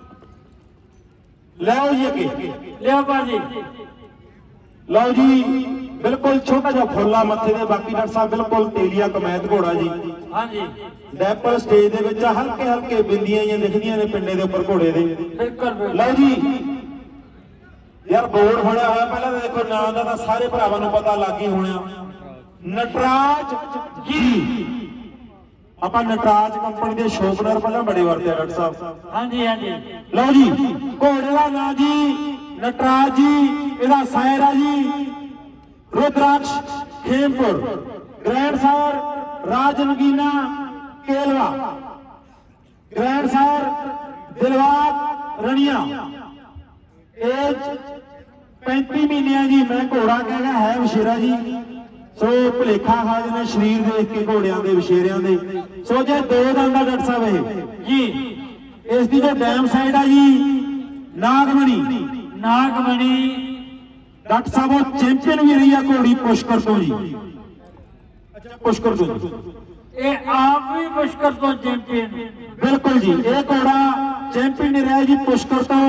ਲਿਆਓ ਜੀ ਅੱਗੇ, ਲਿਓ ਬਾਜੀ। ਲਓ ਜੀ ਬਿਲਕੁਲ ਛੋਟਾ ਜਿਹਾ ਫੁੱਲਾ ਮੱਥੇ ਦੇ, ਬਾਕੀ ਡਾਕਟਰ ਸਾਹਿਬ ਬਿਲਕੁਲ ਤੇਲੀਆ ਕਮੈਤ ਘੋੜਾ ਜੀ। ਹਾਂਜੀ, ਡੈਪਲ ਸਟੇਜ ਦੇ ਵਿੱਚ ਹਲਕੇ ਹਲਕੇ ਬਿੰਦੀਆਂ ਜਾਂ ਦਿਖਦੀਆਂ ਨੇ ਪਿੰਡੇ ਦੇ ਉੱਪਰ ਘੋੜੇ ਦੇ। ਬਿਲਕੁਲ। ਲਓ ਜੀ ਯਾਰ ਬੋਰਡ ਫੜਿਆ ਹੋਇਆ ਪਹਿਲਾਂ ਤਾਂ ਦੇਖੋ, ਨਾਂ ਦਾ ਤਾਂ ਸਾਰੇ ਭਰਾਵਾਂ ਨੂੰ ਪਤਾ ਲੱਗ ਹੀ ਹੋਣਾ, ਨਟਰਾਜ ਜੀ। ਆਪਾਂ ਨਟਰਾਜ ਕੰਪਨੀ ਦੇ ਸ਼ੋਪਨਰ ਪਹਿਲਾਂ ਬੜੇ ਵਰਤੇ ਆ ਡਾਕਟਰ ਸਾਹਿਬ। ਹਾਂਜੀ ਹਾਂਜੀ। ਲਓ ਜੀ ਘੋੜੇ ਦਾ ਨਾਂ ਜੀ ਨਟਰਾਜ ਜੀ। ਇਹਦਾ ਸਾਇਰ ਆ ਜੀ Rudraksh Khempur, grand sire Rajnagina Kelwa, grand sire Dilbag Rania. Age 35 ਮਹੀਨਿਆਂ ਜੀ। ਮੈਂ ਘੋੜਾ ਕਹਿੰਦਾ ਹੈ ਵਿਸ਼ੇਰਾ ਜੀ। ਸੋ ਭੁਲੇਖਾ ਖਾ ਜਾਂਦੇ ਸਰੀਰ ਦੇਖ ਕੇ ਘੋੜਿਆਂ ਦੇ ਵਿਸ਼ੇਰਿਆਂ ਦੇ। ਸੋ ਜੇ 2 ਦੰਦ ਦਾ ਡਾਕਟਰ ਸਾਹਿਬ ਇਹ ਜੀ। ਇਸ ਦੀ ਜੋ ਡੈਮ ਸਾਈਡ ਆ ਜੀ ਨਾਗਮਣੀ। ਨਾਗਮਣੀ ਡਾਕਟਰ ਸਾਹਿਬ ਉਹ ਚੈਂਪੀਅਨ ਵੀ ਰਹੀ ਆ ਘੋੜੀ ਪੁਸ਼ਕਰ ਤੋਂ ਜੀ। ਅੱਛਾ ਪੁਸ਼ਕਰ ਤੋਂ ਇਹ ਆਪ ਵੀ ਪੁਸ਼ਕਰ ਤੋਂ ਚੈਂਪੀਅਨ। ਬਿਲਕੁਲ ਜੀ, ਇਹ ਘੋੜਾ ਚੈਂਪੀਅਨ ਹੀ ਰਿਹਾ ਜੀ ਪੁਸ਼ਕਰ ਤੋਂ,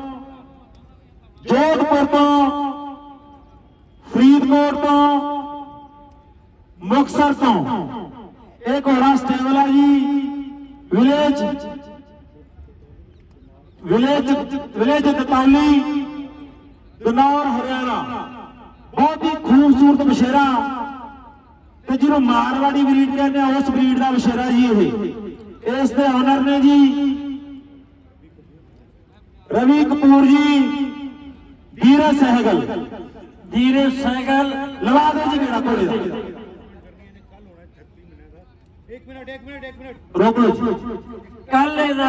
ਜੋਧਪੁਰ ਤੋਂ, ਫਰੀਦਕੋਟ ਤੋਂ, ਮੁਕਤਸਰ ਤੋਂ। ਇਹ ਘੋੜਾ ਸਟੇਬਲ ਹੈ ਜੀ ਵਿਲੇਜ ਦਤੌਲੀ, ਗਨੌਰ, ਹਰਿਆਣਾ। ਬਹੁਤ ਹੀ ਖੂਬਸੂਰਤ ਵਿਸ਼ੇਰਾ ਤੇ ਜਿਹਨੂੰ ਮਾਰਵਾੜੀ ਬਰੀਡ ਕਹਿੰਦੇ ਆ ਉਸ ਬਰੀਡ ਦਾ ਵਿਸ਼ੇਰਾ ਜੀ ਇਹ। ਇਸ ਦੇ ਓਨਰ ਨੇ ਜੀ ਰਵੀ ਕਪੂਰ ਜੀ, ਧੀਰਜ ਸਹਿਗਲ। ਧੀਰਜ ਸਹਿਗਲ ਲਵਾ ਦੇ ਜੀ ਮੇਰਾ ਘੋੜੇ ਦਾ। एक मिनट ਰੋਕ ਲਓ ਜੀ। ਕੱਲ ਇਹਦਾ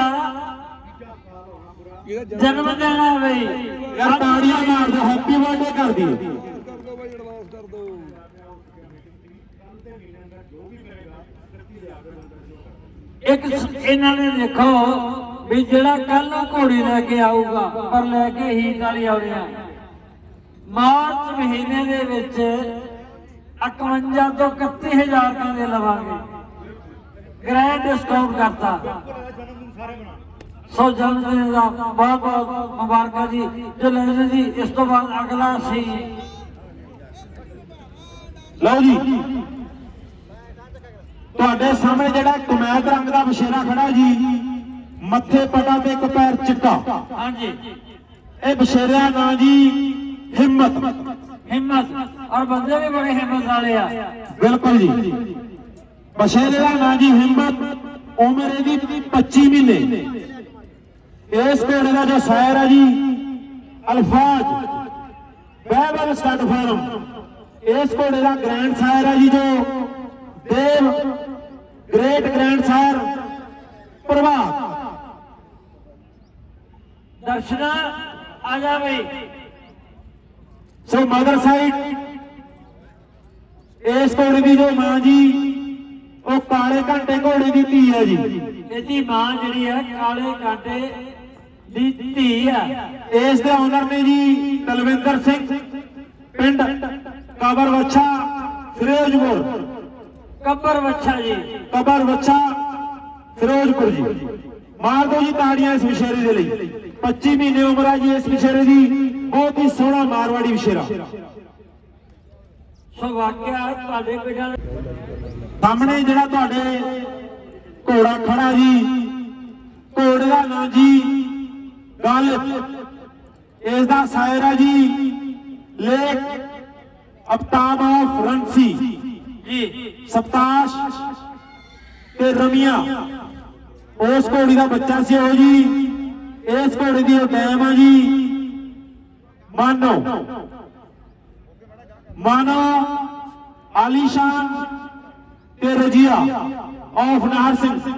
ਜਨਮ ਦਿਨ ਹੈ ਬਈ। ਯਾਰ ਤਾੜੀਆਂ ਮਾਰ ਦਿਓ, ਹੈਪੀ ਬਰਥਡੇ ਕਰ ਦਿਓ। कर दो भाई, एडवांस कर दो। ਇੱਕ ਇਹਨਾਂ ਨੇ ਦੇਖੋ ਵੀ ਜਿਹੜਾ ਕੱਲ ਨੂੰ ਘੋੜੀ ਲੈ ਕੇ ਆਊਗਾ, ਪਰ ਲੈ ਕੇ ਹੀ ਕਾਲੀ ਆਉਣੀਆਂ। ਮਾਰਚ ਮਹੀਨੇ ਦੇ ਵਿੱਚ 51 ਤੋਂ 31000 ਰੁਪਏ ਦੇ ਲਵਾਂਗੇ। ਗ੍ਰੈਂਡ ਡਿਸਕਾਊਂਟ ਕਰਤਾ। ਸੋ ਜਨਮ ਦਿਨ ਦਾ ਬਹੁਤ ਬਹੁਤ ਮੁਬਾਰਕਾਂ ਜੀ। ਜੋ ਲੈਣੇ ਜੀ। ਇਸ ਤੋਂ ਬਾਅਦ ਅਗਲਾ ਸੀ। ਲਓ ਜੀ ਤੁਹਾਡੇ ਸਾਹਮਣੇ ਜਿਹੜਾ ਕਮੈਤ ਰੰਗ ਦਾ ਵਿਸ਼ੇਰਾ ਖੜਾ ਜੀ, ਮੱਥੇ ਪਟਾ ਤੇ ਇੱਕ ਪੈਰ ਚਿੱਟਾ। ਹਾਂਜੀ, ਇਹ ਵਿਸ਼ੇਰਾ ਨਾਂ ਜੀ ਹਿੰਮਤ। ਹਿੰਮਤ, ਔਰ ਬੰਦੇ ਵੀ ਬੜੇ ਹਿੰਮਤ ਵਾਲੇ ਆ। ਬਿਲਕੁਲ ਜੀ, ਵਿਸ਼ੇਰੇ ਦਾ ਨਾਂ ਜੀ ਹਿੰਮਤ। ਉਮਰ ਇਹਦੀ 25 ਮਹੀਨੇ। ਇਸ ਘੋੜੇ ਦਾ ਜੋ ਸਾਇਰ ਹੈ ਜੀ ਅਲਫਾਜ਼ ਬਹਿਬਲ ਸਟੱਡ ਫਾਰਮ। ਇਸ ਘੋੜੇ ਦਾ ਗ੍ਰੈਂਡ ਸਾਇਰ ਹੈ ਜੀ ਜੋ ਦੇਵ, ਗ੍ਰੇਟ ਗ੍ਰੈਂਡ ਸਾਇਰ ਪ੍ਰਭਾਤ। ਦਰਸ਼ਨਾ ਆ ਜਾਵੇ। ਸੋ ਮਦਰ ਸਾਈਡ ਇਸ ਘੋੜੇ ਦੀ ਜੋ ਮਾਂ ਜੀ ਉਹ ਕਾਲੇ ਘੰਟੇ ਘੋੜੇ ਦੀ ਧੀ ਹੈ ਜੀ। ਇਹਦੀ ਮਾਂ ਜਿਹੜੀ ਹੈ ਕਾਲੇ ਕਾਂਟੇ ਦੀ ਧੀ ਆ। ਇਸ ਦੇ ਓਨਰ ਨੇ ਜੀ ਤਲਵਿੰਦਰ ਸਿੰਘ, ਪਿੰਡ ਕਬਰ ਵੱਛਾ, ਫਿਰੋਜ਼ਪੁਰ। ਕੱਬਰ ਵੱਛਾ ਜੀ। ਕਬਰ ਵੱਛਾ ਫਿਰੋਜ਼ਪੁਰ ਜੀ। ਮਾਰ ਦਿਓ ਜੀ ਤਾੜੀਆਂ ਇਸ ਵਿਸ਼ੇਰੇ ਦੇ ਲਈ। 25 महीने उम्र है जी इस विशेरे की, बहुत ही सोहना मारवाड़ी विशेरा। सो वाकिया तुहाडे बेटा सामने जिहड़ा तुहाडे घोड़ा खड़ा जी, घोड़े का नाम जी गालिब, इसका सायर है जी लेक अफ्ताब ऑफ रंसी जी, सप्ताश ते रमिया उस घोड़ी का बच्चा से हो जी। इस घोड़े की डैम है जी मानो, मानो आलीशान ते रजिया ऑफ नाहर सिंह।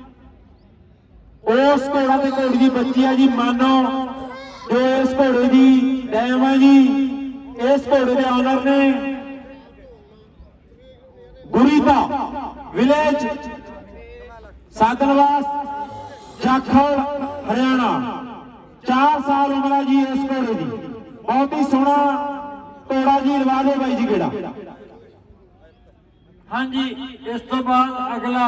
उस घोड़ा ते घोड़ी की बच्ची है जी मानो, जो इस घोड़े की डैम है जी। इस घोड़े के ऑनर ने गुरीता विलेज सादनवास जाखड़ हरियाणा। 4 साल उम्र है जी इस घोड़े की, बहुत ही सोहना घोड़ा जी। लवा दो भाई जी गेड़ा। हाँ जी, इस तो बाद अगला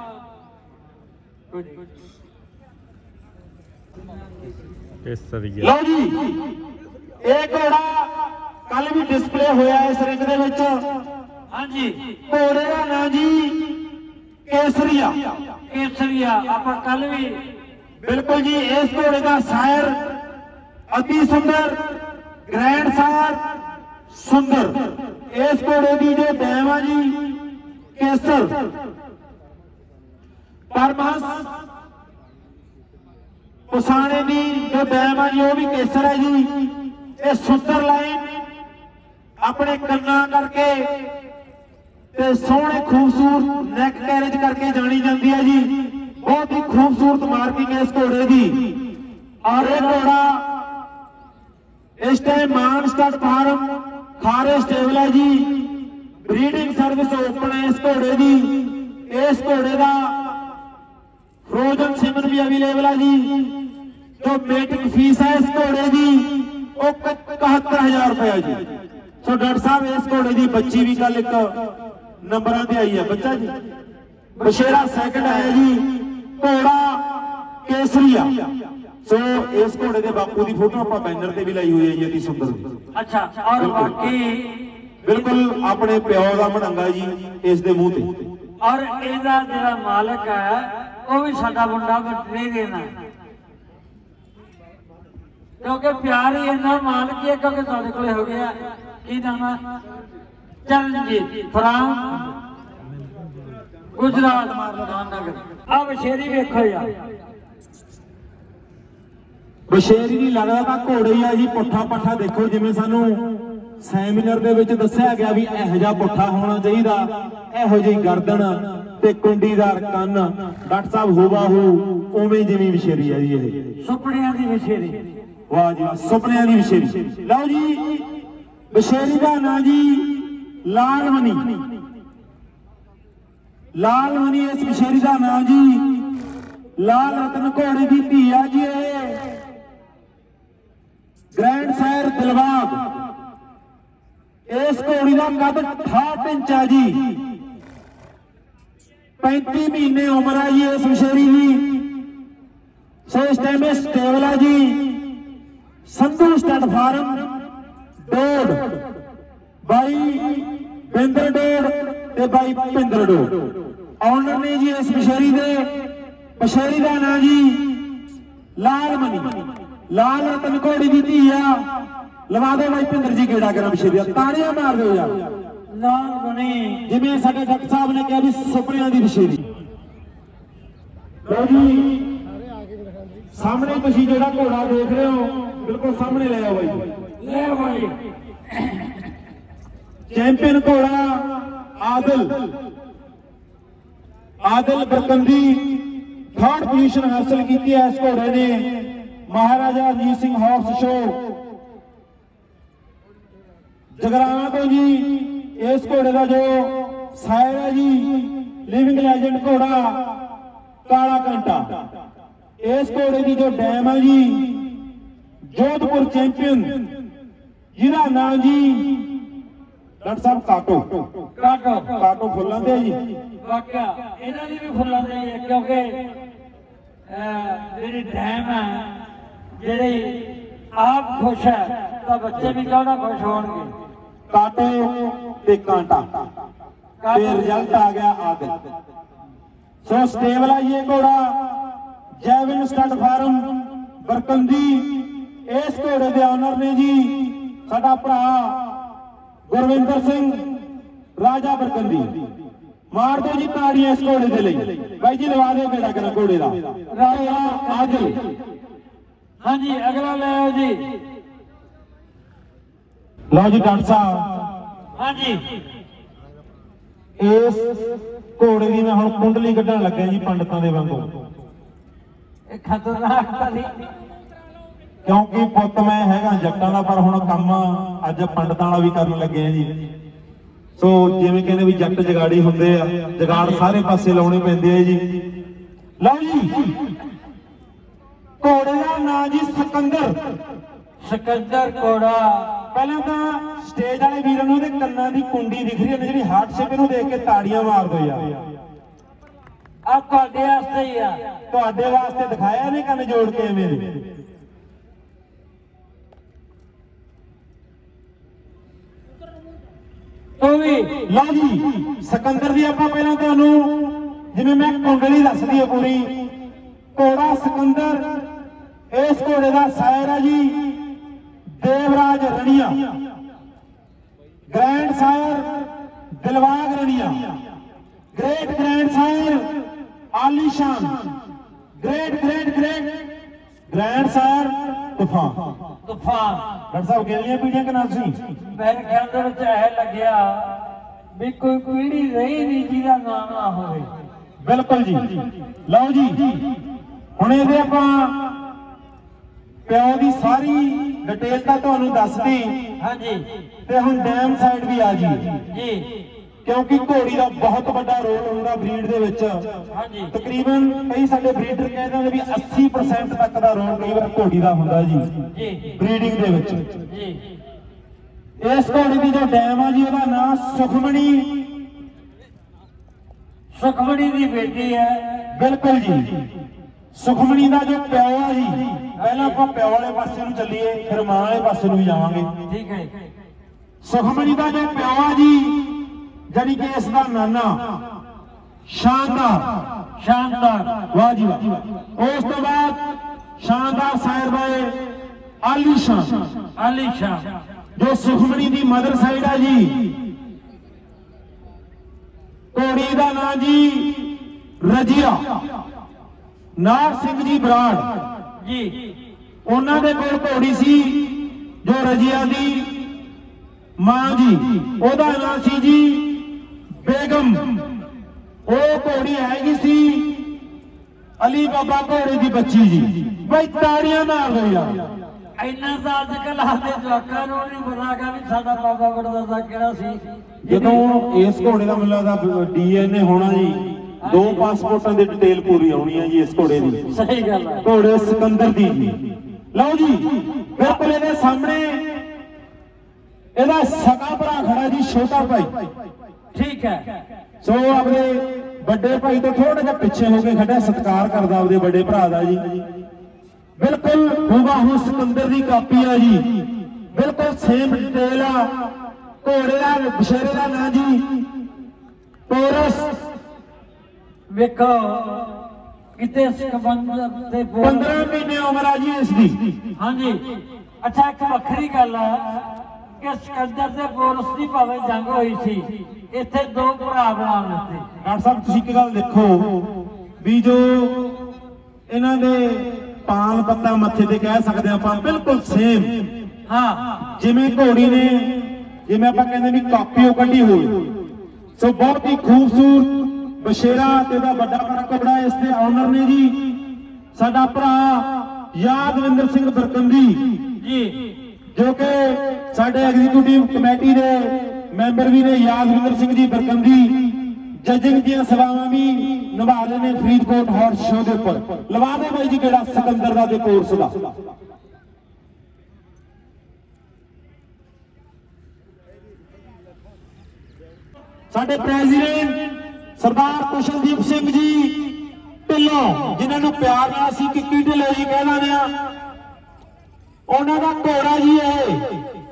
लो जी, एक घोड़ा कल भी डिस्प्ले होया इस रिंग दे विच। हाँ जी, घोड़े का नाम जी केसरिया। केसरिया आप कल भी बिल्कुल जी। इस घोड़े का सायर अति सुंदर, ग्रैंड सायर सुंदर। इस घोड़े की जो डैम है जी केसर, परमहंस पुसाने की जो डैम है जी वो भी केसर है जी। ये सुंदर लाइन अपने कन्ना करके ते सोहने खूबसूरत नैक कैरेज करके जानी जाती है जी। बहुत ही खूबसूरत मार्किंग है इस घोड़े की। और ये घोड़ा इस टाइम मान स्टड फार्म खारे स्टेबल है जी। ब्रीडिंग सर्विस ओपन है इस घोड़े की। इस घोड़े का फ्रोजन सीमन भी अवेलेबल है जी। जो मेटिंग फीस है इस घोड़े की वो 71,000 रुपया जी। सो डॉक्टर साहब इस घोड़े की बच्ची भी कल एक नंबर से आई है बच्चा जी। बशेरा सैकंड आया जी। घोड़ा केसरिया। सो इस घोड़े के बापू की फोटो आप बैनर से भी लाई हुई है जी, अति सुंदर। अच्छा, और बाकी बिल्कुल अपने प्यो का मड़ंगा जी इस दे मुंह ते। और ਇਹਦਾ ਜਿਹੜਾ ਮਾਲਕ ਹੈ ਉਹ ਵੀ ਸਾਡਾ ਮੁੰਡਾ ਨਹੀਂ ਦੇਣਾ, ਕਿਉਂਕਿ ਪਿਆਰ ਹੀ ਇੰਨਾ ਮਾਲਕ ਹੈ। ਕਿਉਂਕਿ ਤੁਹਾਡੇ ਕੋਲੇ ਹੋ ਗਿਆ ਕੀ ਨਾਮ ਹੈ, ਚਰਨਜੀਤ ਫਰਾਮ ਗੁਜਰਾਤ ਮਾਰਨਗਰ। ਆ ਬਸ਼ੇਰੀ ਵੇਖੋ ਯਾਰ, बशेरी नहीं लगता ਤਾਂ ਘੋੜੇ ਹੀ ਆ ਜੀ। ਪੁੱਠਾ ਪੱਠਾ ਦੇਖੋ, ਜਿਵੇਂ ਸਾਨੂੰ ਸੈਮੀਨਾਰ ਦੇ ਵਿੱਚ ਦੱਸਿਆ ਗਿਆ ਵੀ ਇਹੋ ਜਿਹਾ ਪੁੱਠਾ ਹੋਣਾ ਚਾਹੀਦਾ, ਇਹੋ ਜਿਹੀ ਗਰਦਨ ਤੇ ਕੁੰਡੀਦਾਰ ਕੰਨ। ਡਾਕਟਰ ਸਾਹਿਬ ਹੂਬਾਹੂ ਉਵੇਂ ਜਿਵੇਂ ਬਸ਼ੇਰੀ ਆ ਜੀ ਇਹ। ਸੁਪਨਿਆਂ ਦੀ ਬਸ਼ੇਰੀ। ਵਾਹ ਜੀ ਵਾਹ, ਸੁਪਨਿਆਂ ਦੀ ਬਸ਼ੇਰੀ। ਲਓ ਜੀ, ਬਸ਼ੇਰੀ ਦਾ ਨਾਂ ਜੀ ਲਾਲਮਨੀ। ਲਾਲਮਨੀ ਇਸ ਬਸ਼ੇਰੀ ਦਾ ਨਾਂ ਜੀ। ਲਾਲ ਰਤਨ ਘੋੜੇ ਦੀ ਧੀ ਆ ਜੀ ਇਹ। Grand sire Dilbag. इस घोड़ी का कद 68 इंच है जी। 35 महीने उम्र है जी इस बशेरी की। सो इस टाइम स्टेबल है जी। संधू स्टड फार्म डोड बाई बिंदर डोड ते बाई भुपिंदर डोड ऑनर ने जी इस बशेरी दे। बशेरी का नाम जी लालमनी। लाल रतन घोड़ी की धी आ। लवा दो भाई भुपिंदर जी गेड़ा करा बशेरी, ताड़ियां मार दो यार। लाल बनी जिवें साडे डॉक्टर साहब ने कहा भी सुपनियां दी बशेरी। लो जी, सामने तुसीं जिहड़ा घोड़ा देख रहे हो बिल्कुल सामने ले आओ भाई, ले भाई। चैंपियन घोड़ा आदिल। आदिल बरकंदी 3rd पोजीशन हासिल की है इस घोड़े ने। महाराजा रणजीत सिंह हॉर्स शो जगरावा तो जी। इस घोड़े का जो सायर है जी लिविंग लेजेंड घोड़ा काला कांटा। इस घोड़े की जो डैम है जी जोधपुर चैंपियन, जिहदा नाम जी डॉक्टर साहब काटो। काटो काटो फुल्लां ते जी। वाकिया ਇਹਨਾਂ ਦੀ ਵੀ ਫੁੱਲਾਂ ਦੇ, ਕਿਉਂਕਿ ਜਿਹੜੀ ਡੈਮ ਹੈ ਜਿਹੜੇ ਆਪ खुश है तो बच्चे भी क्यों ना खुश होंगे। कांटे ते कांटा ते रिजल्ट आ गया आगे। सो स्टेबल है ये घोड़ा जैविन स्टड फार्म बरकंदी। इस घोड़े के ऑनर ने जी साडा भरा गुरविंदर सिंह राजा बरकंदी। मार दो जी ताड़ियां इस घोड़े के लिए। भाई जी लवा दो बेड़ा करा घोड़े का राजा आदिल। हाँ जी अगला ले आओ जी। लो जी डॉक्टर साहब। हाँ जी इस घोड़े की मैं हुण कुंडली कढ़न लग्या जी पंडितां दे वांगू। खतरनाक तो नहीं क्योंकि पुत मैं हैगा जट्टां दा पर हुण काम अज पंडितां वाला भी करन लगे हैं जी। सो जिवें कहंदे भी जट जगाड़ी हुंदे आ जगाड़ सारे पासे लाउणे पैंदे आ जी। लो जी घोड़े का नाम जी सिकंदर। सिकंदर घोड़ा पहले तो स्टेज वाले वीर नूं दे कन्नां दी कुंडी दिख रही है जी हार्ट शेप नूं देख के ताड़ियां मार दो यार। आ तुहाडे वास्ते ही आ। तुहाडे वास्ते दिखाया नहीं कन्न जोड़ के मेरे। तो भी लो जी सिकंदर दी आपां पहलां तुहानूं जिवें मैं कुंडली दसदी है पूरी। घोड़ा सिकंदर इस घोड़े का सायर है जी Devraj Rania. Grand sire Dilbag Rania. Great grand sire Alishan. Great great great grand sire Toofan. Toofan doctor साहब गिनलियां पीढ़ियां के नाम सी। मेरे ख्याल दे विच ऐ लग्या भी कोई पीढ़ी रही नहीं जिहदा नाम ना होवे। बिल्कुल जी। लो जी हुण इहदे आपां प्यो की सारी डिटेल तो तुहानूं दसदी। हाँ जी ते हुण डैम साइड भी आ जी जी क्योंकि घोड़ी का बहुत बड़ा रोल होगा ब्रीड दे विच। हाँ जी तकरीबन कई साडे ब्रीडर कहते हैं भी 80% तक का रोल कई बार घोड़ी का हुंदा जी जी ब्रीडिंग दे विच। जी इस घोड़ी की जो डैम आ जी उसका नाम सुखमणी। सुखमणी की बेटी है। बिल्कुल जी सुखमणी का जो प्यो है जी पहला आप प्यो वाले पासे नूं चलीए फिर मां वाले पासे नूं भी जावांगे। ठीक है सुखमणी का जो प्यो है जी जानी कि इसका नाना शानदार शानदार वाह जी वाह। उस तो बाद शानदार सायर बाए आलीशान। आलीशान जो सुखमणी की मदर साइड है जी घोड़ी का नाम जी रजिया नार सिंह जी बराड़ जी। उन्होंने कोल घोड़ी सी जो रजिया की मां जी ओदा नाम सी जी बेगम। वो घोड़ी हैगी सी अली बाबा घोड़े की बच्ची जी। भाई ताड़ियां मार दो यार। इन्ना तो अजकल आते जवाकां नूं नहीं पता भी साडा बाबा बड़दा किहड़ा सी। ਜਦੋਂ ਇਸ ਘੋੜੇ ਦਾ ਮੈਨੂੰ ਲੱਗਦਾ ਡੀਐਨਏ ਹੋਣਾ ਜੀ 2 ਪਾਸਪੋਰਟਾਂ ਦੀ ਡਿਟੇਲ ਪੂਰੀ ਆਉਣੀ ਹੈ ਜੀ ਇਸ ਘੋੜੇ ਦੀ। सही गल है ਘੋੜੇ ਸਿਕੰਦਰ ਦੀ ਜੀ। ਲਓ ਜੀ ਬਿਲਕੁਲ ਇਹਦੇ ਸਾਹਮਣੇ ਇਹਦਾ ਸਕਾ ਭਰਾ ਖੜਾ ਜੀ ਛੋਟਾ ਭਾਈ। ठीक है ਸੋ ਆਪਣੇ ਵੱਡੇ ਭਾਈ ਤੋਂ ਥੋੜਾ ਜਿਹਾ ਪਿੱਛੇ ਹੋ ਕੇ ਖੜਾ ਸਤਿਕਾਰ ਕਰਦਾ ਆਪਦੇ ਵੱਡੇ ਭਰਾ ਦਾ ਜੀ। ਬਿਲਕੁਲ ਹੂਬਹੂ ਸਿਕੰਦਰ ਦੀ ਕਾਪੀ ਆ ਜੀ। ਬਿਲਕੁਲ ਸੇਮ ਡਿਟੇਲ ਆ। घोड़े का बशेरे का नाम जी पोरस। वेखो किते सकंदर ते 15 महीने उम्र आ जी इसकी। हाँ जी अच्छा एक वखरी गल है कि सकंदर ते पोरस की भावें जंग हुई सी इत्थे 2 भरा बना दिते। डॉक्टर साहब तुसीं एक गल देखो भी जो इन्हां दे पाल पत्ता मत्थे ते कह सकते आपां बिल्कुल सेम। हाँ जिवें घोड़ी ने जिवें आपां कहंदे भी कापियों कड्ढी होई। सो बहुत ही खूबसूरत बशेरा ते दा बड़ा कपड़ा इस दे ऑनर ने जी साडा भरा यादविंदर सिंह बरकंदी जी जो कि साडे एग्जीक्यूटिव कमेटी दे मैंबर भी ने यादविंदर सिंह जी बरकंदी। जजिंग दी सेवावां भी निभा रहे ने फरीदकोट हॉर्स शो के उपर। लवा दे भाई जी किहड़ा सिकंदर दा ते कोर्स दा। साडे प्रेसिडेंट सरदार कुशलदीप सिंह जी ढिल्लों जिन्होंने प्यार नाल असीं किक्की ढिल्लों जी कह दिंदे आ। ਉਹਨਾਂ ਦਾ ਘੋੜਾ ਜੀ ਇਹ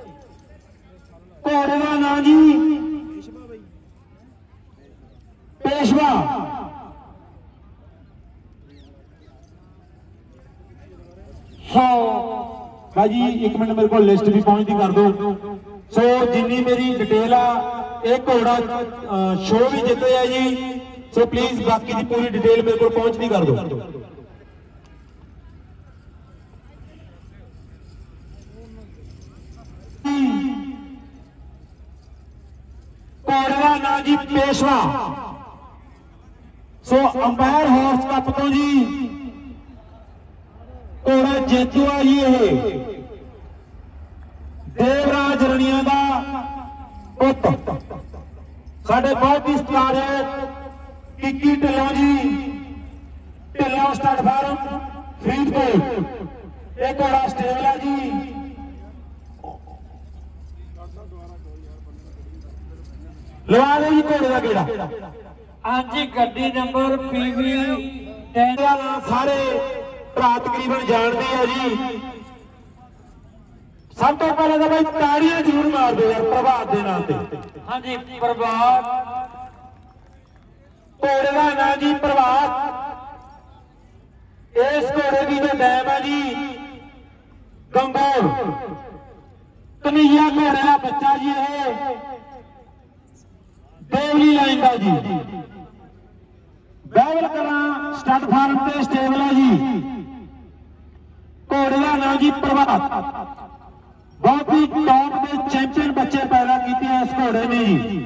ਘੋੜੇ ਦਾ ਨਾਂ ਜੀ पेशवा। भाजी एक मिनट मेरे को लिस्ट भी पहुंचती कर दो। सो जिन्नी मेरी डिटेल आ एक घोड़ा शो भी जिते है जी। सो प्लीज बाकी की पूरी डिटेल मेरे को पहुंचती कर दो। घोड़े का नाम जी Peshwa. So umpire horse cup तो जी घोड़ा जेतू आ जी ये देवराज रनिया का पुत साडे बहुत ही सत्कारयोग किक्की ढिल्लों जी ढिल्लों स्टड फार्म फरीदकोट। एक घोड़ा स्टेबल है जी। लवा दो जी घोड़े का गेड़ा। हाँ जी गड्डी नंबर PV 10 सारे भरा तकरीबन जानते हैं जी। सब तो पहले तो भाई ताड़ियां जरूर मार दो यार प्रभात के नाम पे। हाँ जी प्रभात घोड़े का नाम जी प्रभात। इस घोड़े की जो डैम है जी गंगोर कन्हैया घोड़े का बच्चा जी है देवली लाइन का जी। बैवल कला स्टड फार्म के स्टेबल है जी। घोड़े का नाम जी प्रभात। बहुत ही टॉप के चैंपियन बच्चे पैदा किए इस घोड़े ने जी।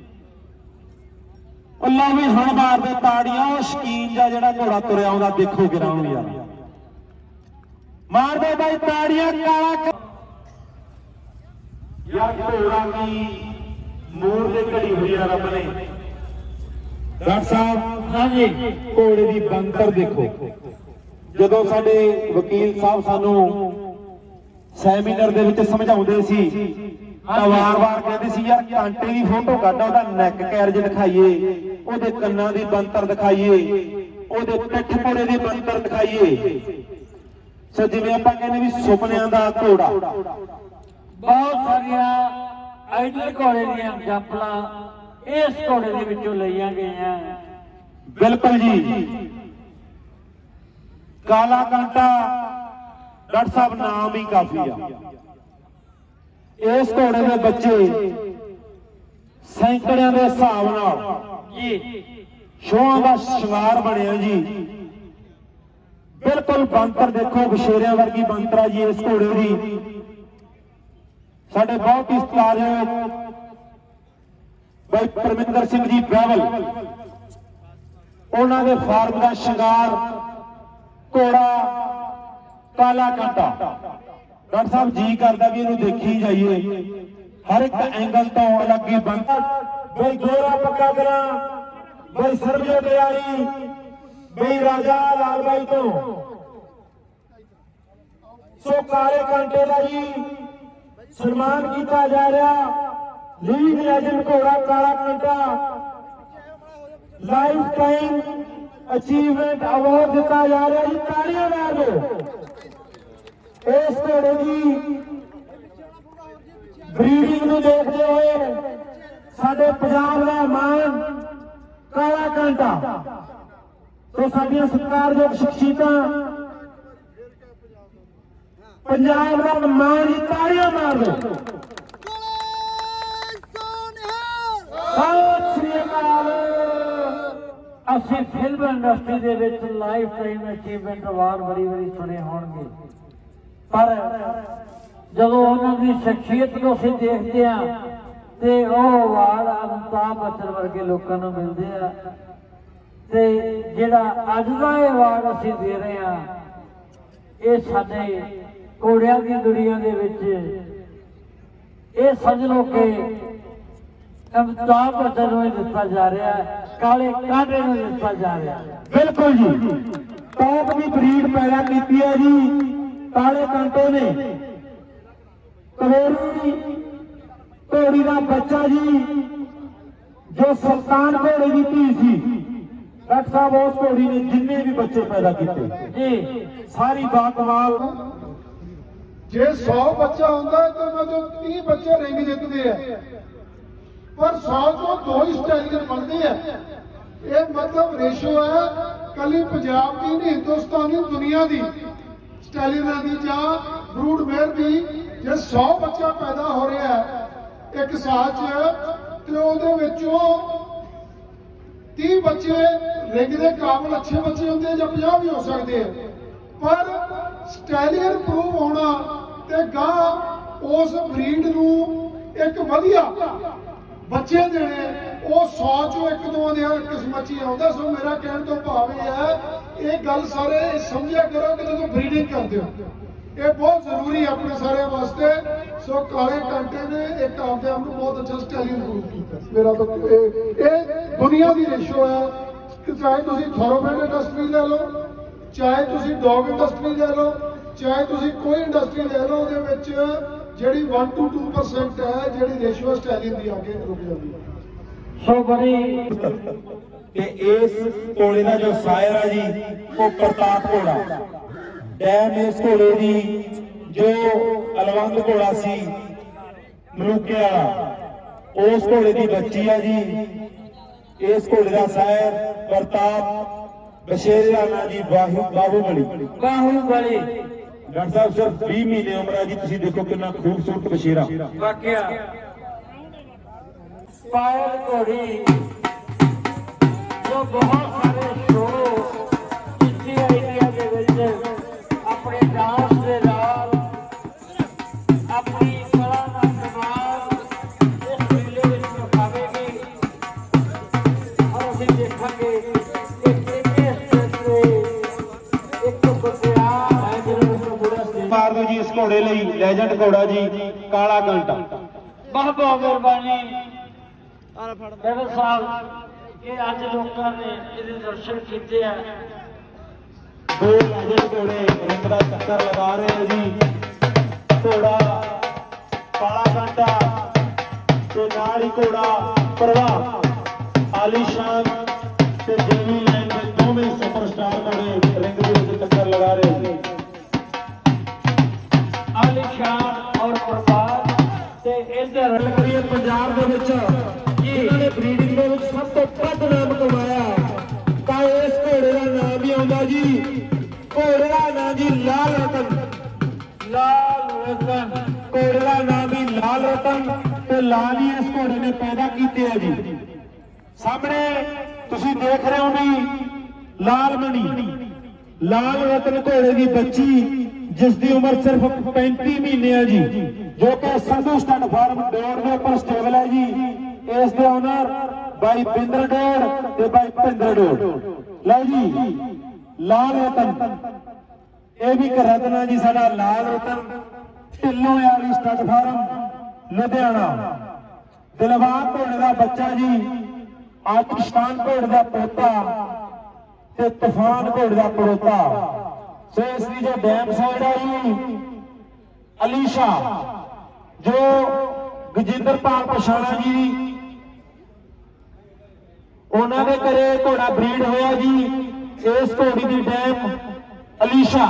लो भी हुण मार दे ताड़ियां। वो शकीन जा जिहड़ा घोड़ा तुरिया आउंदा देखो गिराउं यार मार दे भाई ताड़ियां। काला यार घोड़ा की मूर से घड़ी हुई है रब ने। डॉक्टर साहब हाँ जी घोड़े की बनतर देखो। जदों साडे वकील साहब सानू सैमीनार दे विच समझाउंदे सी तां वार-वार कहंदे सी यार कांटे की फोटो कढ ओहदा नैक कैरज दिखाइए ओहदे कन्नां दी बनतर दिखाइए ओहदे पिठ घोड़े दी बनतर दिखाइए। सो जिवें आपां कहंदे भी सुपनिਆਂ ਦਾ घोड़ा। बहुत सारिया आइडल घोड़े दी एग्जांपलां इस घोड़े दे विचों लईआं गईआं। बिल्कुल जी। काला कांटा डॉक्टर साहब नाम ही काफी आ। इस घोड़े के बच्चे सैकड़ियां के हिसाब नाल जी शोआं का शिंगार बनिया जी। बिल्कुल बनतर देखो बशेरिया वर्गी बनतर आ जी इस घोड़े की। साडे बहुत ही सत्कारयोग भाई परमिंदर सिंह जी बैवल उन्होंने फार्म का शिंगार घोड़ा काला कांटा। डॉक्टर साहब जी करता भी इन्हू देखी जाइए हर एक एंगल तो अलग ही बनता। भाई गोरा पक्का करा भाई सरबजो तैयारी भाई राजा लाल भाई तो सो काले कांटे का जी सम्मान किया जा रहा। लीग लेजेंड घोड़ा काला कांटा लाइफ टाइम अचीवमेंट अवार्ड दिता जा रहा जी। तालियां मार दो। इस घोड़े की ब्रीडिंग नूं देखते हुए साडे पंजाब दा मान काला कांटा। तो साडियां सत्कारयोग शख्सियतां पंजाब दा मान जी। तालियां मार दो। ਅਸੀਂ ਫਿਲਮ ਇੰਡਸਟਰੀ ਦੇ ਵਿੱਚ ਲਾਈਫ ਟਾਈਮ ਅਚੀਵਮੈਂਟ ਅਵਾਰਡ ਬੜੀ ਸੁਣੇ ਹੋਣਗੇ ਪਰ ਜਦੋਂ ਉਹਨਾਂ ਦੀ ਸ਼ਖਸੀਅਤ ਨੂੰ ਅਸੀਂ ਦੇਖਦੇ ਆ ਤੇ ਉਹ ਅਵਾਰਡ ਅਮਿਤਾਭ ਬੱਚਨ ਵਰਗੇ ਲੋਕਾਂ ਨੂੰ ਮਿਲਦੇ ਆ। ਤੇ ਜਿਹੜਾ ਅੱਜ ਦਾ ਇਹ ਅਵਾਰਡ ਅਸੀਂ ਦੇ ਰਹੇ ਆ ਇਹ ਸਾਡੇ ਘੋੜਿਆਂ ਦੀ ਦੁਨੀਆ ਦੇ ਵਿੱਚ ਇਹ ਸਮਝ ਲਓ ਕਿ अमिताभ बच्चन में दिता जा रहा है काले कांटे में दिता जा रहा है। बिल्कुल जी टॉप की ब्रीड पैदा की है जी काले कांटे ने। कवेरी घोड़ी का बच्चा जी जो सुल्तान घोड़े की धी सी। डॉक्टर साहब उस घोड़ी ने जिन्ने भी बच्चे पैदा किए जी सारी बाकमाल जे 100 बच्चा होंगे तो मतलब 30 बच्चे रिंग जितते हैं, पर 100 तो 2 ही स्टाइलियन बनते हैं। ये मतलब रेशो है कली पंजाब की नहीं, हिंदुस्तान की दुनिया की स्टाइलियन की या ब्रूड मेयर की। जे 100 बच्चा पैदा हो रहा है एक साल तो वो 30 बच्चे रिंग के काबिल अच्छे बच्चे होंगे या 50 भी हो सकते हैं, पर स्टाइलियन प्रूव होना ते गां उस ब्रीड नू एक वधिया बच्चे देने वो 100 चों 1-2 किस्मत ही आउंदा। सो मेरा कहने तो भाव यह है, ये गल सारे समझिया करो कि जो ब्रीडिंग करते हो ये बहुत जरूरी है अपने सारे वास्ते। सो काले कांटे ने एक आपके आप बहुत अच्छा स्टाइलिंग प्रूव किया। मेरा तो ये दुनिया की रेशो है कि चाहे तुम थॉरोमेड इंडस्ट्री ले लो, चाहे तुम डॉग इंडस्ट्री ले लो, चाहे तुम कोई इंडस्ट्री ले लो, जी 1 to 2% है जी रेशो स्टाइलिंग की आगे रुक जाती है। सो बड़ी कि इस घोड़े का जो सायर है जी वो प्रताप घोड़ा डैम इस घोड़े की जो अलवंग घोड़ा सी मलूके वाला उस घोड़े की बच्ची है जी। इस घोड़े का सायर प्रताप बशेरे राणा जी बाहुबली बाहुबली डॉक्टर साहब सिर्फ 20 महीने उम्र है जी। तुसीं देखो कितना खूबसूरत बशेरा वाकया। पायल घोड़ी जो बहुत सारे शो इसी आइडिया के विच अपने डांस के नाल अपनी कला का कमाल इस मेले में दिखावेगी और असीं देखांगे मार दो जी इस घोड़े लई लेजेंड घोड़ा जी काला कांटा। बहुत बहुत मेहरबानी डॉक्टर साहब ये अज लोगों ने ये दर्शन किए हैं। दो लेजेंड घोड़े रिंग का चक्कर लगा रहे हैं जी। घोड़ा काला कांटा ते नाल ही घोड़ा प्रवाह आलीशान ते देवी लाइन के दोवें सुपरस्टार घोड़े रिंग के चक्कर लगा रहे हैं। आलीशान और प्रभात ते इधर करिए पंजाब के विच इन्होंने ब्रीडिंग के विच सब तो वध नाम कमाया तो इस घोड़े का नाम ही आउंदा जी। घोड़े का नाम जी लाल रतन। घोड़े का नाम ही लाल रतन ते लाल ही इस घोड़े ने पैदा किए है जी। सामने तुसीं देख रहे हो भी लाल मणि लाल रतन घोड़े की बच्ची जिसकी उम्र सिर्फ 35 महीने है जी, जो कि संधू स्टड फार्म डोर के उपर स्टेबल है जी। इस दे ओनर भाई बिंदर डोर ते भाई भिंदर डोर। लो जी लाल रतन ये भी एक रतन है जी साडा लाल रतन ढिल्लों वाली स्टड फार्म लुधियाना। दिलबाग घोड़े का बच्चा जी, आतिशान घोड़े का पोता ते तूफान घोड़े का पड़ोता। सो इसकी जो डैम साइड आई अलीशा जो गजिंदर पाल पछाणा जी उन्होंने घरे घोड़ा ब्रीड होया जी। इस घोड़ी की डैम अलीशा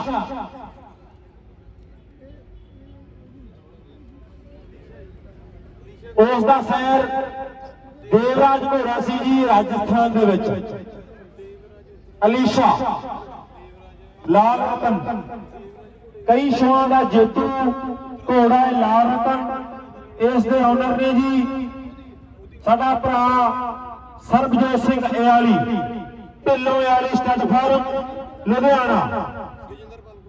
उसका सैर देवराज घोड़ा सी जी राजस्थान के विच। अलीशा लाल रतन कई शोआं का जेतू घोड़ा है लाल रतन। इस दे ओनर ने जी साडा भरा सरबजोत सिंह एयाली ढिल्लों वाली स्टड फार्म लुधियाना।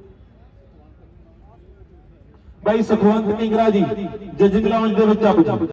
भाई सुखवंत किंगरा जी जजिंग लाउंज दे विच